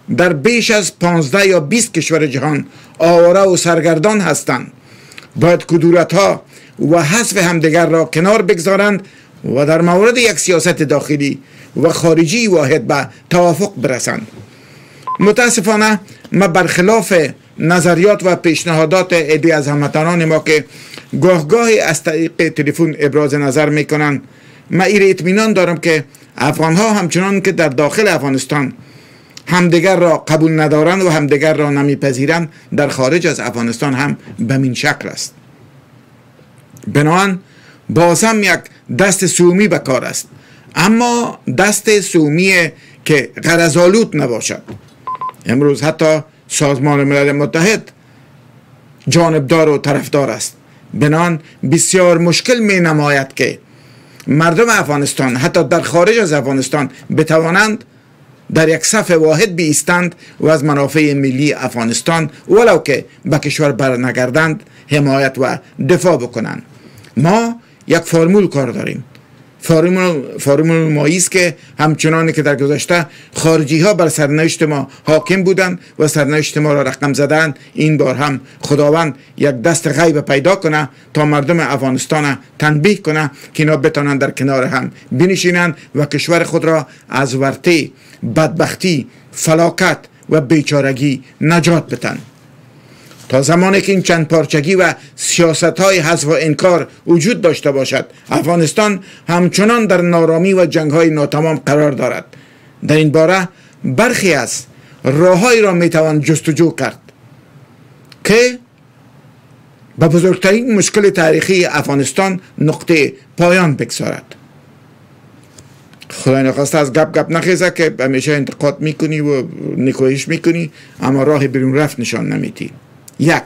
Speaker 2: در بیش از 15 یا 20 کشور جهان آواره و سرگردان هستند. باید کدورت‌ها و حذف همدیگر را کنار بگذارند و در مورد یک سیاست داخلی و خارجی واحد به توافق برسند. متاسفانه ما برخلاف نظریات و پیشنهادات عده از هموطنان ما که گاهی از طریق تلفن ابراز نظر میکنند، ما این اطمینان دارم که افغانها همچنان که در داخل افغانستان همدیگر را قبول ندارند و همدیگر را نمیپذیرند، در خارج از افغانستان هم به این شکل است. بنابراین باز هم یک دست سومی به کار است، اما دست سومی که غرض‌آلود نباشد. امروز حتی سازمان ملل متحد جانبدار و طرفدار است. بنابراین بسیار مشکل می نماید که مردم افغانستان حتی در خارج از افغانستان بتوانند در یک صف واحد بایستند و از منافع ملی افغانستان ولو که به کشور برنگردند حمایت و دفاع بکنند. ما یک فرمول کار داریم. فرمول مایی است که همچنانی که در گذشته خارجی ها بر سرنوشت ما حاکم بودند و سرنوشت ما را رقم زدند، این بار هم خداوند یک دست غیب پیدا کنه تا مردم افغانستان تنبیه کنه که اینا بتانند در کنار هم بنشینند و کشور خود را از ورطه بدبختی، فلاکت و بیچارگی نجات بدن. تا زمانی که این چند پارچگی و سیاست های حذف و انکار وجود داشته باشد، افغانستان همچنان در نارامی و جنگ های ناتمام قرار دارد. در این باره برخی از راههایی را میتوان جستجو کرد که به بزرگترین مشکل تاریخی افغانستان نقطه پایان بگذارد. خدای نخواسته از گپ نخیزه که همیشه انتقاد میکنی و نکوهش میکنی اما راه بیرون رفت نشان نمیدی. یک،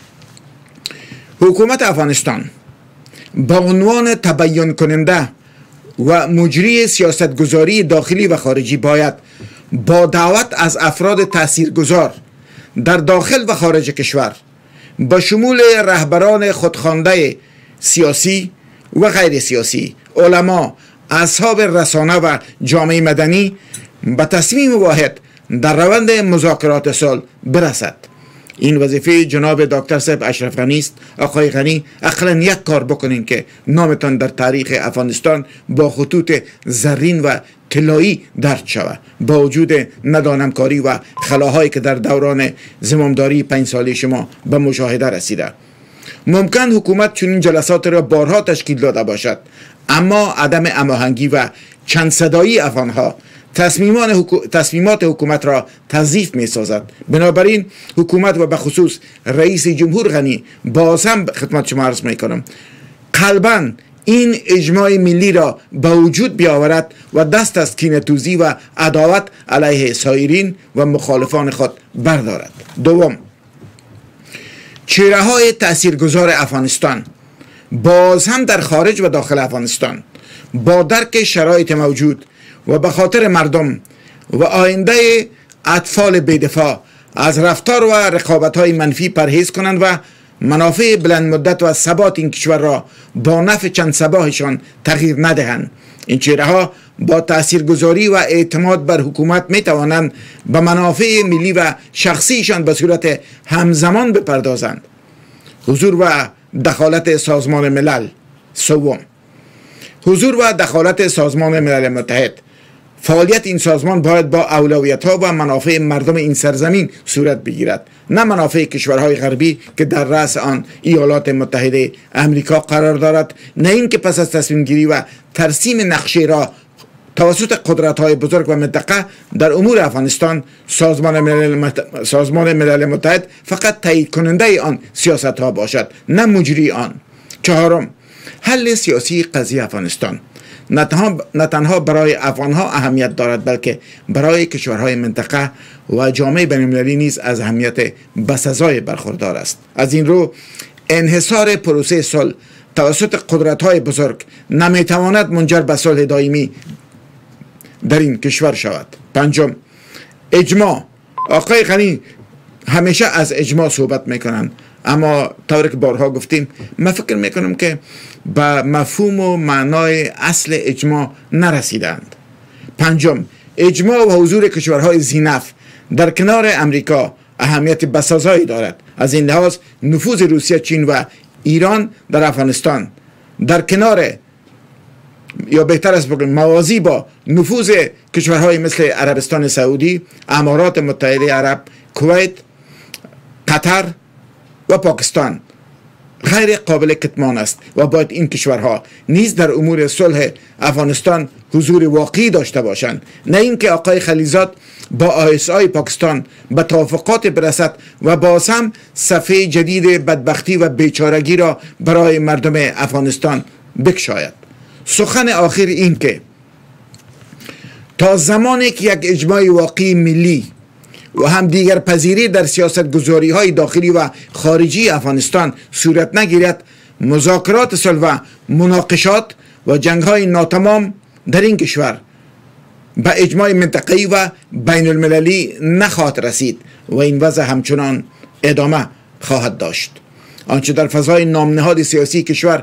Speaker 2: حکومت افغانستان با عنوان تبیین کننده و مجری سیاست گذاری داخلی و خارجی باید با دعوت از افراد تاثیرگذار در داخل و خارج کشور با شمول رهبران خودخوانده سیاسی و غیر سیاسی، علما، اصحاب رسانه و جامعه مدنی به تصمیم واحد در روند مذاکرات صلح برسد. این وظیفه جناب دکتر صاحب اشرف غنی است. آقای غنی، اقلا یک کار بکنین که نامتان در تاریخ افغانستان با خطوط زرین و طلایی درج شود، با وجود ندانمکاری و خلاهایی که در دوران زمامداری 5 ساله شما به مشاهده رسیده. ممکن حکومت چنین جلسات را بارها تشکیل داده باشد، اما عدم هماهنگی و چند صدایی افغانها تصمیمات حکومت را تضعیف می سازد. بنابراین حکومت و به خصوص رئیس جمهور غنی باز هم خدمت شما عرض می کنم قلباً این اجماع ملی را به وجود بیاورد و دست از کینه‌توزی و عداوت علیه سایرین و مخالفان خود بردارد. دوم، چهره های تاثیرگذار افغانستان باز هم در خارج و داخل افغانستان با درک شرایط موجود و به خاطر مردم و آینده اطفال بی‌دفاع از رفتار و رقابت‌های منفی پرهیز کنند و منافع بلند مدت و ثبات این کشور را با نفع چند صباحشان تغییر ندهند. این چهره‌ها با تاثیرگذاری و اعتماد بر حکومت می توانند به منافع ملی و شخصیشان به صورت همزمان بپردازند. حضور و دخالت سازمان ملل. سوم، حضور و دخالت سازمان ملل متحد. فعالیت این سازمان باید با اولویت‌ها و منافع مردم این سرزمین صورت بگیرد، نه منافع کشورهای غربی که در رأس آن ایالات متحده امریکا قرار دارد، نه اینکه پس از تصمیم گیری و ترسیم نقشه را توسط قدرت‌های بزرگ و منطقه در امور افغانستان سازمان ملل متحد فقط تایید کننده آن سیاست‌ها باشد، نه مجری آن. چهارم، حل سیاسی قضیه افغانستان نه تنها برای افغانها اهمیت دارد بلکه برای کشورهای منطقه و جامعه بین‌المللی نیز از اهمیت بسزای برخوردار است. از این رو انحصار پروسه صلح توسط قدرت‌های بزرگ نمیتواند منجر به صلح دائمی در این کشور شود. پنجم، اجماع. آقای غنی همیشه از اجماع صحبت میکنند، اما طوری که بارها گفتیم من فکر میکنم که به مفهوم و معنای اصل اجماع نرسیدند. پنجم، اجماع و حضور کشورهای ذی‌نفع در کنار امریکا اهمیت بسازایی دارد. از این لحاظ نفوذ روسیه، چین و ایران در افغانستان در کنار یا بهتر است بگویم موازی با نفوذ کشورهای مثل عربستان سعودی، امارات متحده عرب، کویت، قطر و پاکستان غیر قابل کتمان است و باید این کشورها نیز در امور صلح افغانستان حضور واقعی داشته باشند، نه اینکه آقای خلیزاد با ISI پاکستان به توافقات برسد و باز هم صفحه جدید بدبختی و بیچارگی را برای مردم افغانستان بکشاید. سخن آخر این که تا زمانی که یک اجماع واقعی ملی و هم دیگر پذیری در سیاست گذاری های داخلی و خارجی افغانستان صورت نگیرد، مذاکرات صلح و مناقشات و جنگ های ناتمام در این کشور به اجماع منطقه‌ای و بین المللی نخواهد رسید و این وضع همچنان ادامه خواهد داشت. آنچه در فضای نامنهاد سیاسی کشور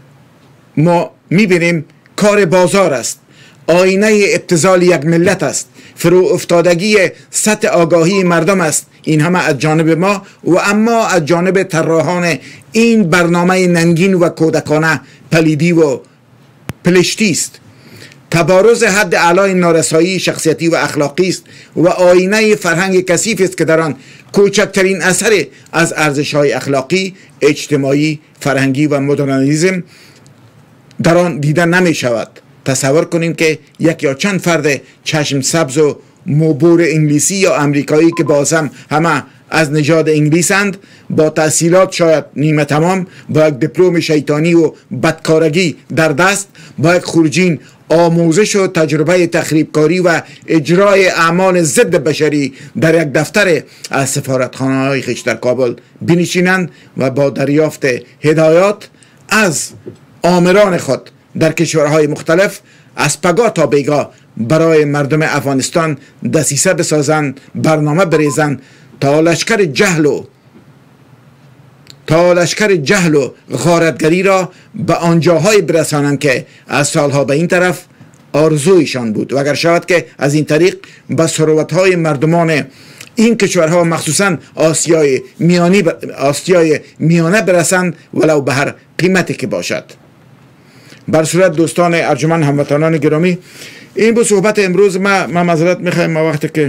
Speaker 2: ما میبینیم کار بازار است، آینه ابتذال یک ملت است، فرو افتادگی سطح آگاهی مردم است. این همه از جانب ما و اما از جانب طراحان این برنامه ننگین و کودکانه پلیدی و پلشتی است. تبارز حد اعلای نارسایی شخصیتی و اخلاقی است و آینه فرهنگ کثیف است که در آن کوچکترین اثر از ارزش‌های اخلاقی، اجتماعی، فرهنگی و مدرنیسم در آن دیده نمی شود. تصور کنیم که یک یا چند فرد چشم سبز و موبور انگلیسی یا امریکایی که باز هم همه از نژاد انگلیسند، با تحصیلات شاید نیمه تمام، با یک دیپلم شیطانی و بدکارگی در دست، با یک خورجین آموزش و تجربه تخریبکاری و اجرای اعمال ضد بشری در یک دفتر از سفارتخانه های خویش در کابل بنشینند و با دریافت هدایات از آمران خود در کشورهای مختلف از پگاه تا بیگاه برای مردم افغانستان دسیسه بسازند، برنامه بریزند تا لشکر جهل و غارتگری را به آنجاهای برسانند که از سالها به این طرف آرزویشان بود و اگر شود که از این طریق به ثروت‌های مردمان این کشورها مخصوصا آسیای میانه برسند ولو به هر قیمتی که باشد. بر صورت دوستان ارجمند، هموطنان گرامی، این بود صحبت امروز. ما معذرت میخوایم، ما وقتی که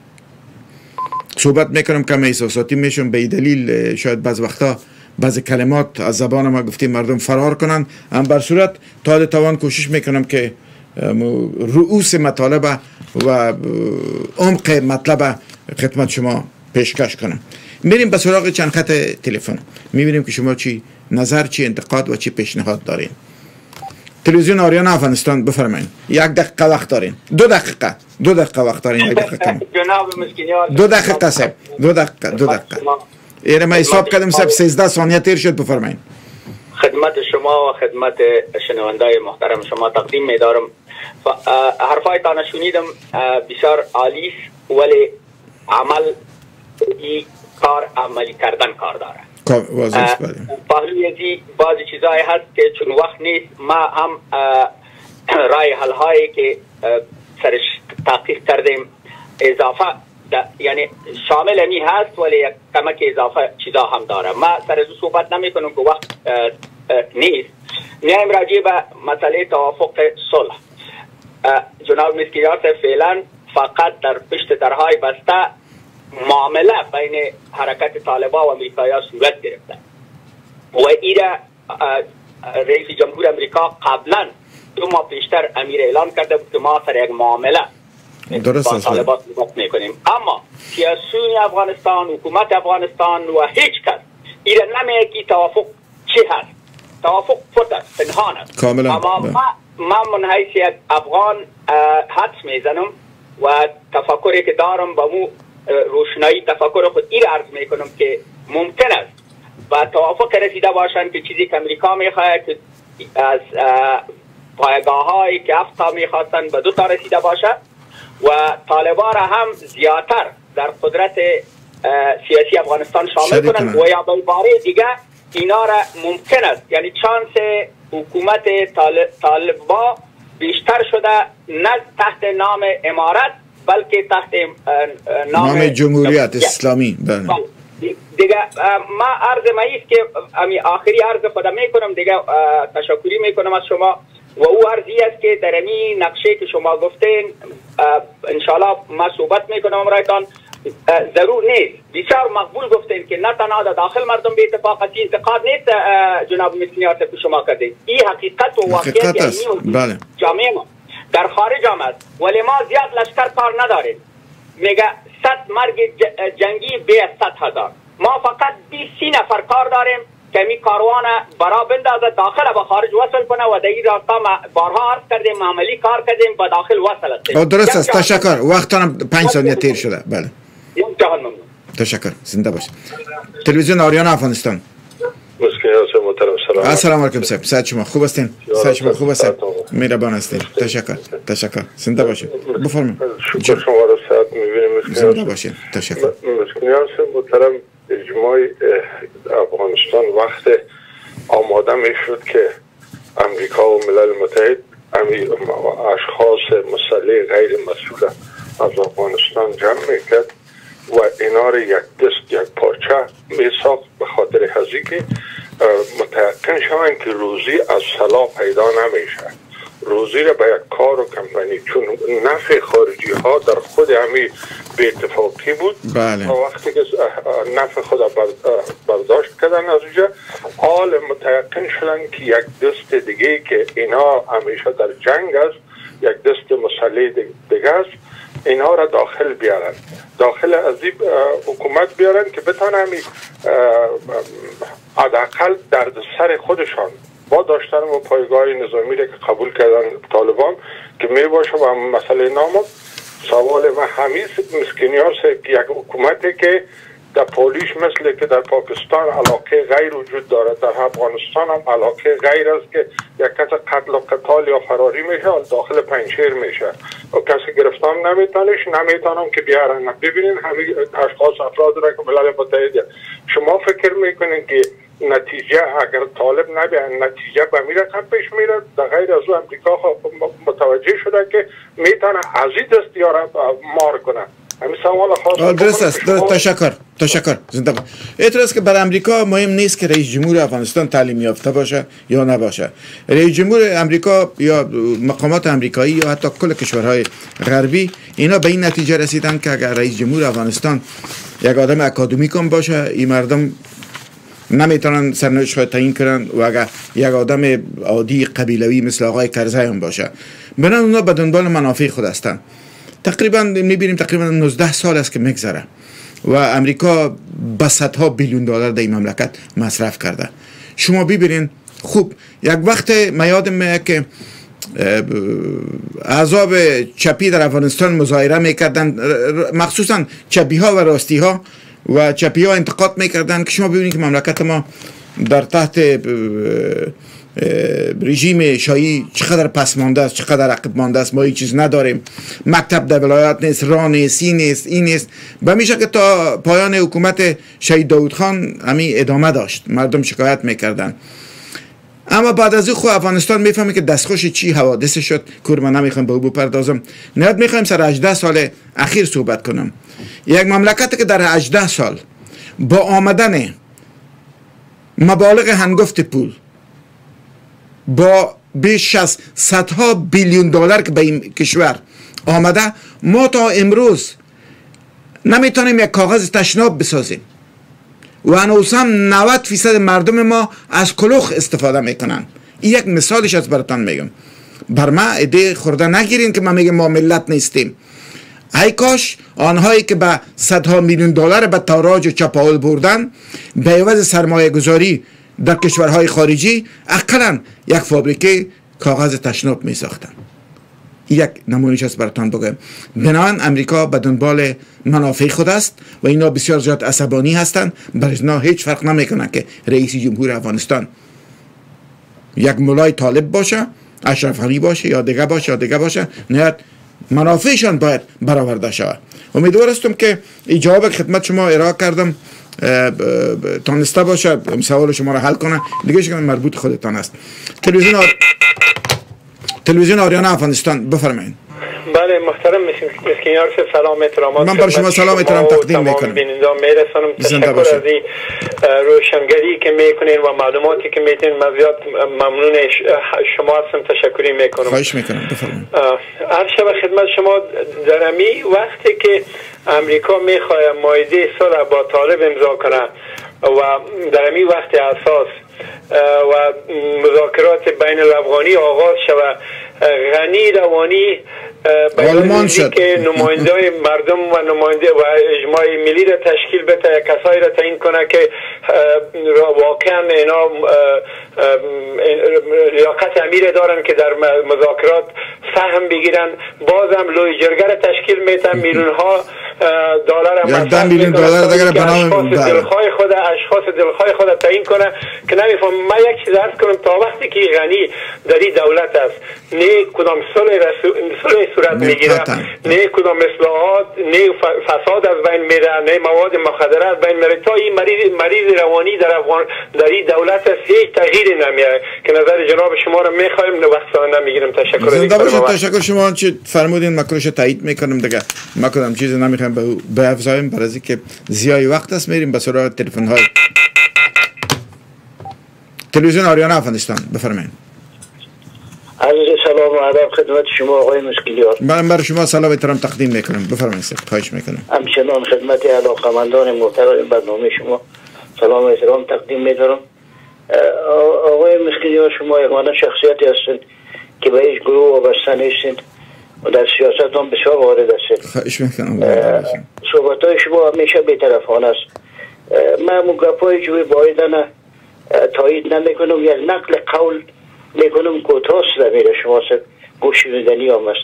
Speaker 2: صحبت میکنم کم احساساتی میشم، به این دلیل شاید بعض وقتا بعض کلمات از زبان ما گفتیم مردم فرار کنن. هم بر صورت تا توان کوشش میکنم که رؤوس مطالب و عمق مطلب خدمت شما پیشکش کنم. میریم به سراغ چند خط تلفن، میبینیم که شما چی نظر، چی انتقاد و چی پیشنهاد دارین. تلویزیون آریان افغانستان، بفرمایید. 1 دقیقه وقت دارین. 2 دقیقه وقت دارین. 1 دقیقه کم.
Speaker 18: جناب مسکینیار
Speaker 2: 2 دقیقه سب. 2 دقیقه. اینه ما حساب کردم سب 13 ثانیه تیر شد. بفرمایید.
Speaker 18: خدمت شما و خدمت شنوندای محترم شما تقدیم می‌دارم. حرفایتان شنیدم، بسیار عالی است، ولی عمل این کار عملی کردن کار داره. پهلوی بعضی چیزایی هست که چون وقت نیست، ما هم رای حل هایی که سرش تحقیق کردیم اضافه یعنی شامل می هست، ولی یک کمک اضافه چیزا هم داره. ما سر از صحبت نمی کنم که وقت نیست. میایم راجع به مسئله توافق صلح. جناب مسکینیار فعلا فقط در پشت درهای بسته معامله بین حرکت طالبان و امریکایی‌ها صورت گرفته و ایره رئیس جمهور امریکا قبلا 2 ماه پیشتر امیر اعلان کرده بود که ما سر یک معامله با طالبان صحبت میکنیم، اما سیاسیون افغانستان، حکومت افغانستان و هیچ کس ایره نمیگه که توافق چی هست. توافق فوت است، پنهان است. اما من من حیث یک افغان حدس میزنم و تفکری که دارم با مو روشنایی تفکر خود این عرض میکنم که ممکن است و توافق رسیده باشند که چیزی که امریکا میخواهد که از پایگاه هایی که 7 تا میخواستن به 2 تا رسیده باشد و طالبان را هم زیادتر در قدرت سیاسی افغانستان شامل کنند و یا به باره دیگه اینا را ممکن است، یعنی چانس حکومت طالبان بیشتر شده نه تحت نام امارت بلکه تحت
Speaker 2: نام جمهوریت اسلامی.
Speaker 18: دیگه ما عرض مایست که آخری عرض خودم میکنم دیگه، تشکری میکنم از شما و او عرضی است که در این نقشه که شما گفتین انشالله ما صحبت میکنم رایتان. ضرور نیست، بسیار مقبول گفتین که نه تنها در داخل مردم به اتفاقی انتقاد نیست جناب مسکینیات که شما کردید، این حقیقت و واقعیت علمی جامعه ما در خارج هم است، ولی ما زیاد لشکر کار نداریم. میگه 100 مرگ جنگی به 100,000، ما فقط 20 نفر کار داریم که می کاروان برا بندازه داخل و خارج وصل کنه و در این راستا بارها عرض کردیم، عملی کار کردیم و داخل وصل است.
Speaker 2: درست است، تشکر. وقتانم 5 ثانیه تیر شده. بله
Speaker 18: جهان ممنون.
Speaker 2: تشکر. زنده باش. تلویزیون آریانا افغانستان.
Speaker 19: محترم
Speaker 2: السلام علیکم صاحب. صحت شما خوب هستین؟ صحت شما خوب است؟ مهربان هستین. تشکر. زنده باشید. بفرمایید.
Speaker 19: شکر شما را صحت می‌بینیم.
Speaker 2: زنده باشید. تشکر.
Speaker 19: مسکینیان محترم، اجماع افغانستان وقت آماده میشد که امریکا و ملل متحد اشخاص مسلح غیر مسئول از افغانستان جمع میکرد و اینا رو یک دست یک پارچه میساخت به خاطر هزی که متعقن شوند که روزی از سلاح پیدا نمیشه، روزی رو به یک کار و کمپانی، چون نفع خارجی ها در خود همین به اتفاقی بود.
Speaker 2: بله.
Speaker 19: وقتی که نفع خود برداشت کردن از اونجا، حال متعقن شدن که یک دست دیگه که اینا همیشه در جنگ است، یک دست مسلح دیگه است، اینا را داخل بیارن، داخل از این حکومت بیارن که بتانن حداقل درد سر خودشان با داشتن و پایگاه نظامی را که قبول کردن طالبان که می باشه و مسئله نامد. سوال ما همیشه مسکینیاست که یک حکومتی که در پولیش مثل که در پاکستان علاقه غیر وجود دارد، در افغانستان هم علاقه غیر است که یک کس قتل و قتال یا فراری میشه داخل پنجشیر میشه و کسی گرفتار نمیتونم که بیارن. ببینین همین اشخاص افراد را که ملل متحد، شما فکر میکنین که نتیجه اگر طالب نبیان نتیجه به می رقم پیش میره؟ در غیر از او امریکا متوجه شده که میتونه از این دست یارا مار کنه. همین سوال خاص.
Speaker 2: درست است. تشکر. زنده باشید. اعتراض که بر امریکا مهم نیست که رئیس جمهور افغانستان تعلیم یافته باشه یا نباشه. رئیس جمهور امریکا یا مقامات امریکایی یا حتی کل کشورهای غربی اینا به این نتیجه رسیدن که اگر رئیس جمهور افغانستان یک آدم اکادمیکم باشه، این مردم نمیتونن سرنوشت خود تعیین کنن و اگر یک آدم عادی قبیلوی مثل آقای کرزی هم باشه، بنابراین اونا به دنبال منافع خود هستن. تقریبا میبینیم تقریبا 19 سال است که میگذره و امریکا به صدها بیلیون دلار در این مملکت مصرف کرده. شما ببینین خوب یک وقت من یادم میاد که احزاب چپی در افغانستان مظاهره میکردن، مخصوصا چپی ها و راستی ها، و چپی ها انتقاد میکردن که شما ببینید که مملکت ما در تحت رژیم شاهی چقدر پسمانده است، چقدر عقب مانده است، ما هیچ چیز نداریم، مکتب در ولایت نیست، راه نیست، این نیست. و میشه که تا پایان حکومت شهید داود خان همین ادامه داشت، مردم شکایت میکردن. اما بعد از او خود افغانستان میفهمه که دستخوش چی حوادث شد. کور من نمیخوام به او بپردازم، نهایت میخوایم سر 18 سال اخیر صحبت کنم. یک مملکت که در 18 سال با آمدن مبالغ هنگفت پول با بیش از صدها بیلیون دلار که به این کشور آمده، ما تا امروز نمیتونیم یک کاغذ تشناب بسازیم و هنوز هم 90% مردم ما از کلوخ استفاده میکنن. این یک مثالش از براتان میگم. بر ما ایده خورده نگیرین که ما میگم ما ملت نیستیم. ای کاش آنهایی که به صدها میلیون دلار به تاراج و چپاول بردن به عوض سرمایه گذاری در کشورهای خارجی اقلا یک فابریکه کاغذ تشناب می ساختن. یک نمونهش است براتان بگم. بنابراین امریکا به دنبال منافع خود است و اینا بسیار زیاد عصبانی هستند. برای اینا هیچ فرق نمیکنه که رئیس جمهور افغانستان یک مولای طالب باشه، اشرف غنی باشه یا دیگه باشه، نهایت منافعشان باید برآورده شود. امیدوار هستم که این جواب خدمت شما ارائه کردم تانسته باشه سوال شما را حل کنه. دیگه که مربوط خودتان است. تلویزیون آریانا افغانستان، بفرمایید.
Speaker 20: بله محترم مسکینیار سلام احترامات.
Speaker 2: من برای شما سلام احترام تقدیم میکنم.
Speaker 20: بینندگان میرسانم. تشکر از این روشنگری که میکنین و معلوماتی که میتین. من زیاد ممنون شما هستم. تشکری میکنم.
Speaker 2: خواهش میکنم. بفرمایید.
Speaker 20: هر شب خدمت شما در امی وقتی که امریکا میخواد مایده صلح با طالب امضا کنه و در امی وقت اساس و مذاکرات بین الافغانی آغاز شود، غنی روانی
Speaker 2: آلمان شد
Speaker 20: که نماینده مردم و نماینده و اجماع ملی را تشکیل بده، کسایی را تعیین کنه که واقعا اینا لیاقت امیر دارن که در مذاکرات سهم بگیرن. بازم لوی جرگه را تشکیل میتن، میلیون ها دلار
Speaker 2: $10 میلیون دیگر به نام
Speaker 20: اشخاص دلخواه خود تعیین کنه که نمیفهم. من یک چیز عرض کنم، تا وقتی که غنی در این دولت است نه کدام صلح صورت میگیره، نه کدام اصلاحات، نه فساد از بین میره، نه مواد مخدره از بین میره، تا این مریض روانی در این دولت است هیچ تغییری نمیاد که نظر جناب شما رو میخوایم. وقت نمیگیرم. تشکر.
Speaker 2: زنده باشید. تشکر. شما چی فرمودین مکروش تایید میکنم دیگه. ما کدام چیزی نمیخوایم به افزایم برای اینکه زیای وقت است. میریم به سراغ تلفن های تلویزیون آریانا افغانستان. بفرمایید.
Speaker 21: عرض سلام و ادب خدمت شما آقای مسکینیار.
Speaker 2: من برای شما سلام احترام تقدیم میکنم. بفرمایید. خواهش میکنم.
Speaker 21: همچنان خدمت علاقمندان محترم برنامه شما سلام و احترام تقدیم میدارم. آقای مسکینیار شما یگانه شخصیتی هستند که به هیچ گروه وابسته نیستند و در سیاست هم بسیار وارد هستند.
Speaker 2: خواهش میکنم.
Speaker 21: صحبت های شما همیشه بی‌طرفانه است. من گپ‌های جوی بایدن تایید نمیکنم، یک نقل قول میکنم کوتاه میره. شما گوش میدنی هم است.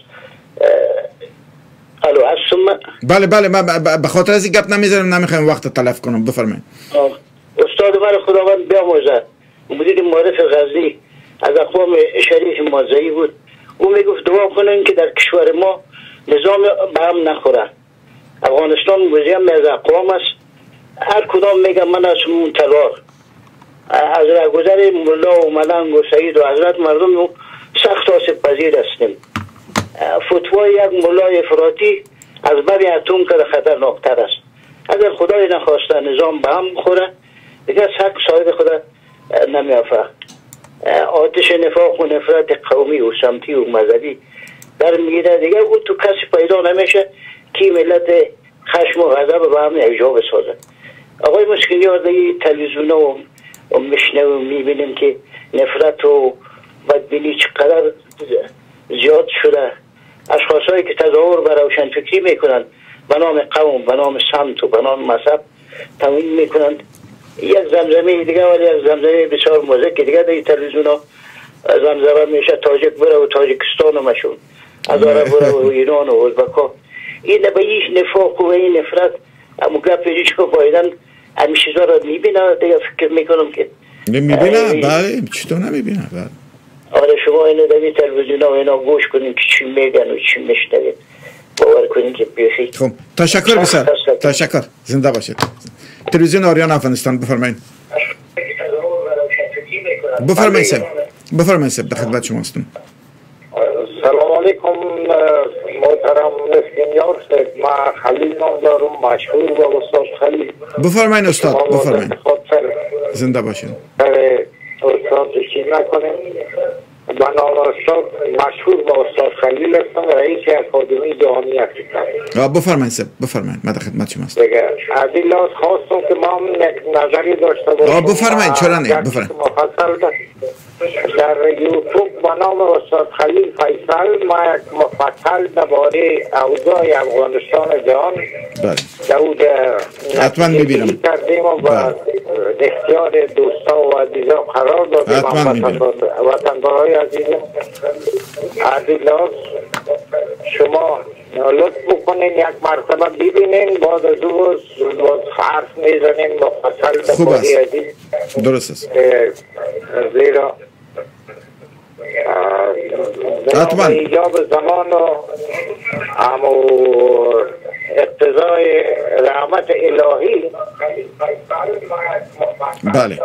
Speaker 21: الو هستم؟
Speaker 2: بله من به خاطر از این گپ نمیذارم، نمیخوایم وقت تلف کنم. بفرمایید.
Speaker 21: استاد من خداوند بیامرزه مدیر معرف غزنی از اقوام شریف مازهی بود. او میگفت دعا کنن که در کشور ما نظام به هم نخوره. افغانستان موزیم از اقوام است. هر کدام میگه من از تلوار از رهگذر ملا و ملنگ و سعید و حضرت مردم سخت آسیب پذیر هستیم. فتوای یک ملای افراطی از بم اتم که خطرناکتر است. اگر خدای نخواسته نظام به هم خوره دیگه حق صاحب خدا نمیافه. آتش نفاق و نفرت قومی و سمتی و مذهبی در میگیره دیگه. او تو کسی پیدا نمیشه که ملت خشم و غضب به هم اجا بسازه. آقای مسکینیار در تلویزیون و میشنویم و میبینیم که نفرت و بدبینی چقدر زیاد شده. اشخاصایی که تظاهر و روشنفکری میکنند به نام قوم، به نام سمت و به نام مذهب تموین میکنند. یک زمزمه دیگه ولی یک زمزمه بسیار موزیک دیگه در تلویزیون ها زمزمه میشه تاجک بره و تاجکستان و مشون هزاره بره و ایران و ازبکا. این به هیچ نفاق و این نفرت امو گپ هیچ که بایدن همیشه چیزا را میبینه دیگه. فکر میکنم که
Speaker 2: میبینه. بله چطور نمیبینه. بله
Speaker 21: آره شما اینو در تلویزیون ها و اینا گوش کنین که چی میگن و چی میشنوید باور کنین که بیخی.
Speaker 2: خب تشکر بسیار. تشکر. زنده باشید. تلویزیون آریانا افغانستان. بفرمایید. بفرمایید. در خدمت شما هستم.
Speaker 19: سلام علیکم محترم مسکینیار صاحب. ما خلیل نام دارم، مشهور با استاد خلیل.
Speaker 2: بفرمایید استاد. بفرمایید. زنده باشید.
Speaker 19: استاد چی نکنه. من استاد مشهور با استاد خلیل هستم، رئیس اکادمی جهانی افریقا.
Speaker 2: بفرمایید. من در خدمت شما هستم.
Speaker 19: از این لحاظ خواستم که ما هم یک نظری داشته باشم.
Speaker 2: بفرمایید. چرا نه؟ بفرمایید.
Speaker 19: در یوتیوب با نام استاد خلیل فیصل ما یک مفصل درباره اوضاع افغانستان جهان داود
Speaker 2: حتما میبینم
Speaker 19: کردیم و با اختیار دوستا و عزیزا قرار دادیم. وطندارای عزیزم از این لحاظ شما لطف بکنین یک مرتبه ببینین، بعد از او حرف میزنین مفصل
Speaker 2: خوب است. درست است.
Speaker 19: زیرا
Speaker 2: حتما
Speaker 19: ایجاب زمان و اقتضای رحمت الهی.
Speaker 2: بله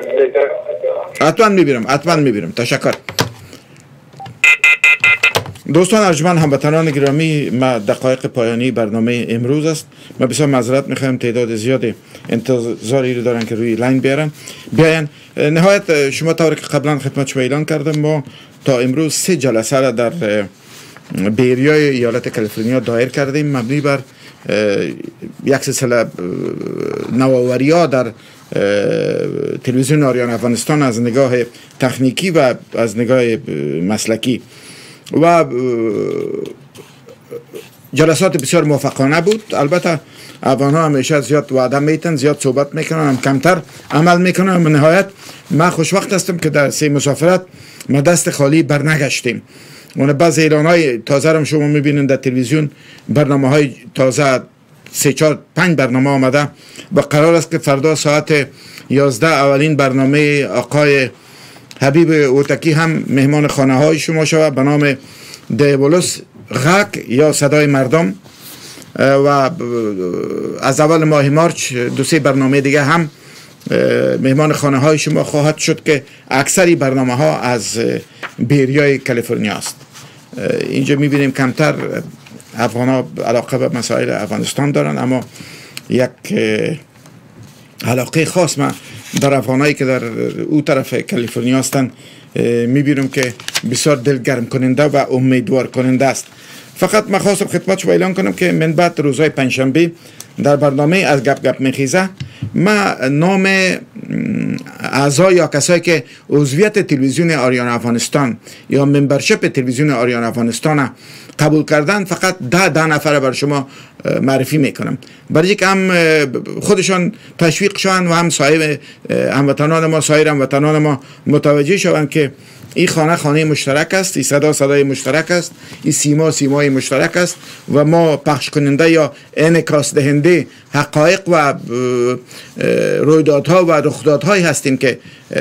Speaker 2: حتما میبینم. تشکر. دوستان ارجمند هموطنان گرامی، ما دقایق پایانی برنامه امروز است. ما بسیار معذرت میخوایم، تعداد زیادی انتظاری رو دارن که روی لاین بیاین. نهایت شما طوری که قبلا خدمت شما اعلان کردم، ما تا امروز 3 جلسه را در بیریای ایالت کالیفرنیا دایر کردیم، مبنی بر یک سلسله نوآوری ها در تلویزیون آریان افغانستان از نگاه تکنیکی و از نگاه مسلکی، و جلسات بسیار موفقانه بود. البته افغان ها همیشه زیاد وعده میتن، زیاد صحبت میکنن، هم کمتر عمل میکنن. و نهایت ما خوشوقت هستم که در 3 مسافرت ما دست خالی برنگشتیم. اون بعض اعلان های تازه هم شما میبینید در تلویزیون، برنامه های تازه 3 4 5 برنامه آمده و قرار است که فردا ساعت 11 اولین برنامه آقای حبیب اوتکی هم مهمان خانه های شما شود به نام دیولوس غک یا صدای مردم، و از اول ماه مارچ 2-3 برنامه دیگه هم مهمان خانه های شما خواهد شد که اکثری برنامه ها از بیریای کالیفرنیا است. اینجا میبینیم کمتر افغان ها علاقه به مسائل افغانستان دارن، اما یک علاقه خاص ما در افغانایی که در او طرف کالیفرنیا هستن میبینم که بسیار دلگرم کننده و امیدوار کننده است. فقط من خواستم خدمت شما اعلان کنم که من بعد روزهای پنجشنبه در برنامه از گپ میخیزه ما نام اعضا یا کسایی که عضویت تلویزیون آریان افغانستان یا ممبرشپ تلویزیون آریان افغانستان قبول کردن فقط 10 نفر بر شما معرفی میکنم، برای اینکه هم خودشان تشویق شوند و هم صاحب هموطنان ما، سایر هموطنان ما متوجه شوند که این خانه مشترک است، این صدای مشترک است، این سیمای مشترک است و ما پخش کننده یا انعکاس دهنده حقایق و رویدادها و رخدادهایی هستیم که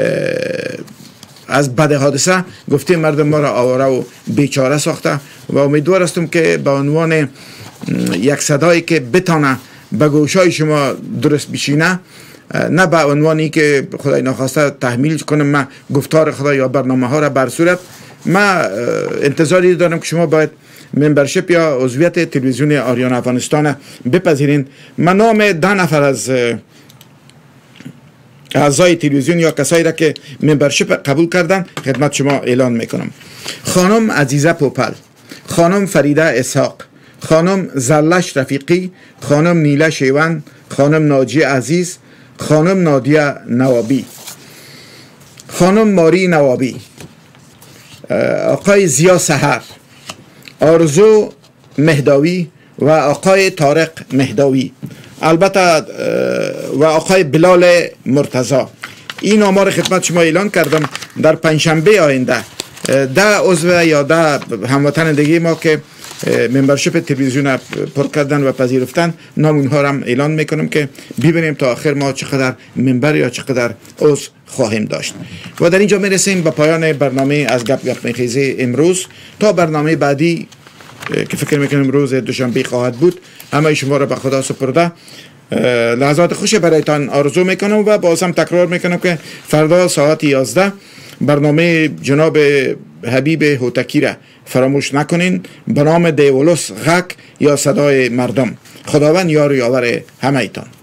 Speaker 2: از بد حادثه گفته مردم ما را آواره و بیچاره ساخته، و امیدوار هستم که به عنوان یک صدایی که بتانه به گوشای شما درست بشینه، نه به عنوانی که خدای ناخواسته تحمیل کنم من گفتار خدا یا برنامه ها را بر صورت. من انتظاری دارم که شما باید ممبرشپ یا عضویت تلویزیون آریان افغانستان بپذیرین. من نام 10 نفر از اعضای تلویزیون یا کسایی را که ممبرشپ قبول کردن خدمت شما اعلان میکنم. خانم عزیزه پوپل، خانم فریده اسحاق، خانم زلش رفیقی، خانم نیله شیون، خانم ناجی عزیز، خانم نادیه نوابی، خانم ماری نوابی، آقای زیا سحر، آرزو مهداوی و آقای طارق مهداوی، البته و آقای بلال مرتضی. این آمار خدمت شما اعلان کردم. در پنجشنبه آینده 10 عضو یا 10 هموطن دیگه ما که ممبرشپ تلویزیون پر کردن و پذیرفتن، نام اونها را هم اعلان میکنم که ببینیم تا آخر ما چقدر ممبر یا چقدر عضو خواهیم داشت. و در اینجا میرسیم به پایان برنامه از گپ میخیزه امروز. تا برنامه بعدی که فکر میکنم روز دوشنبه خواهد بود، همه شما را به خدا سپرده لحظات خوش برایتان آرزو میکنم و بازم تکرار میکنم که فردا ساعت 11 برنامه جناب حبیب هوتکی را فراموش نکنین به نام دیولوس غک یا صدای مردم. خداوند یار و یاور همه ایتان.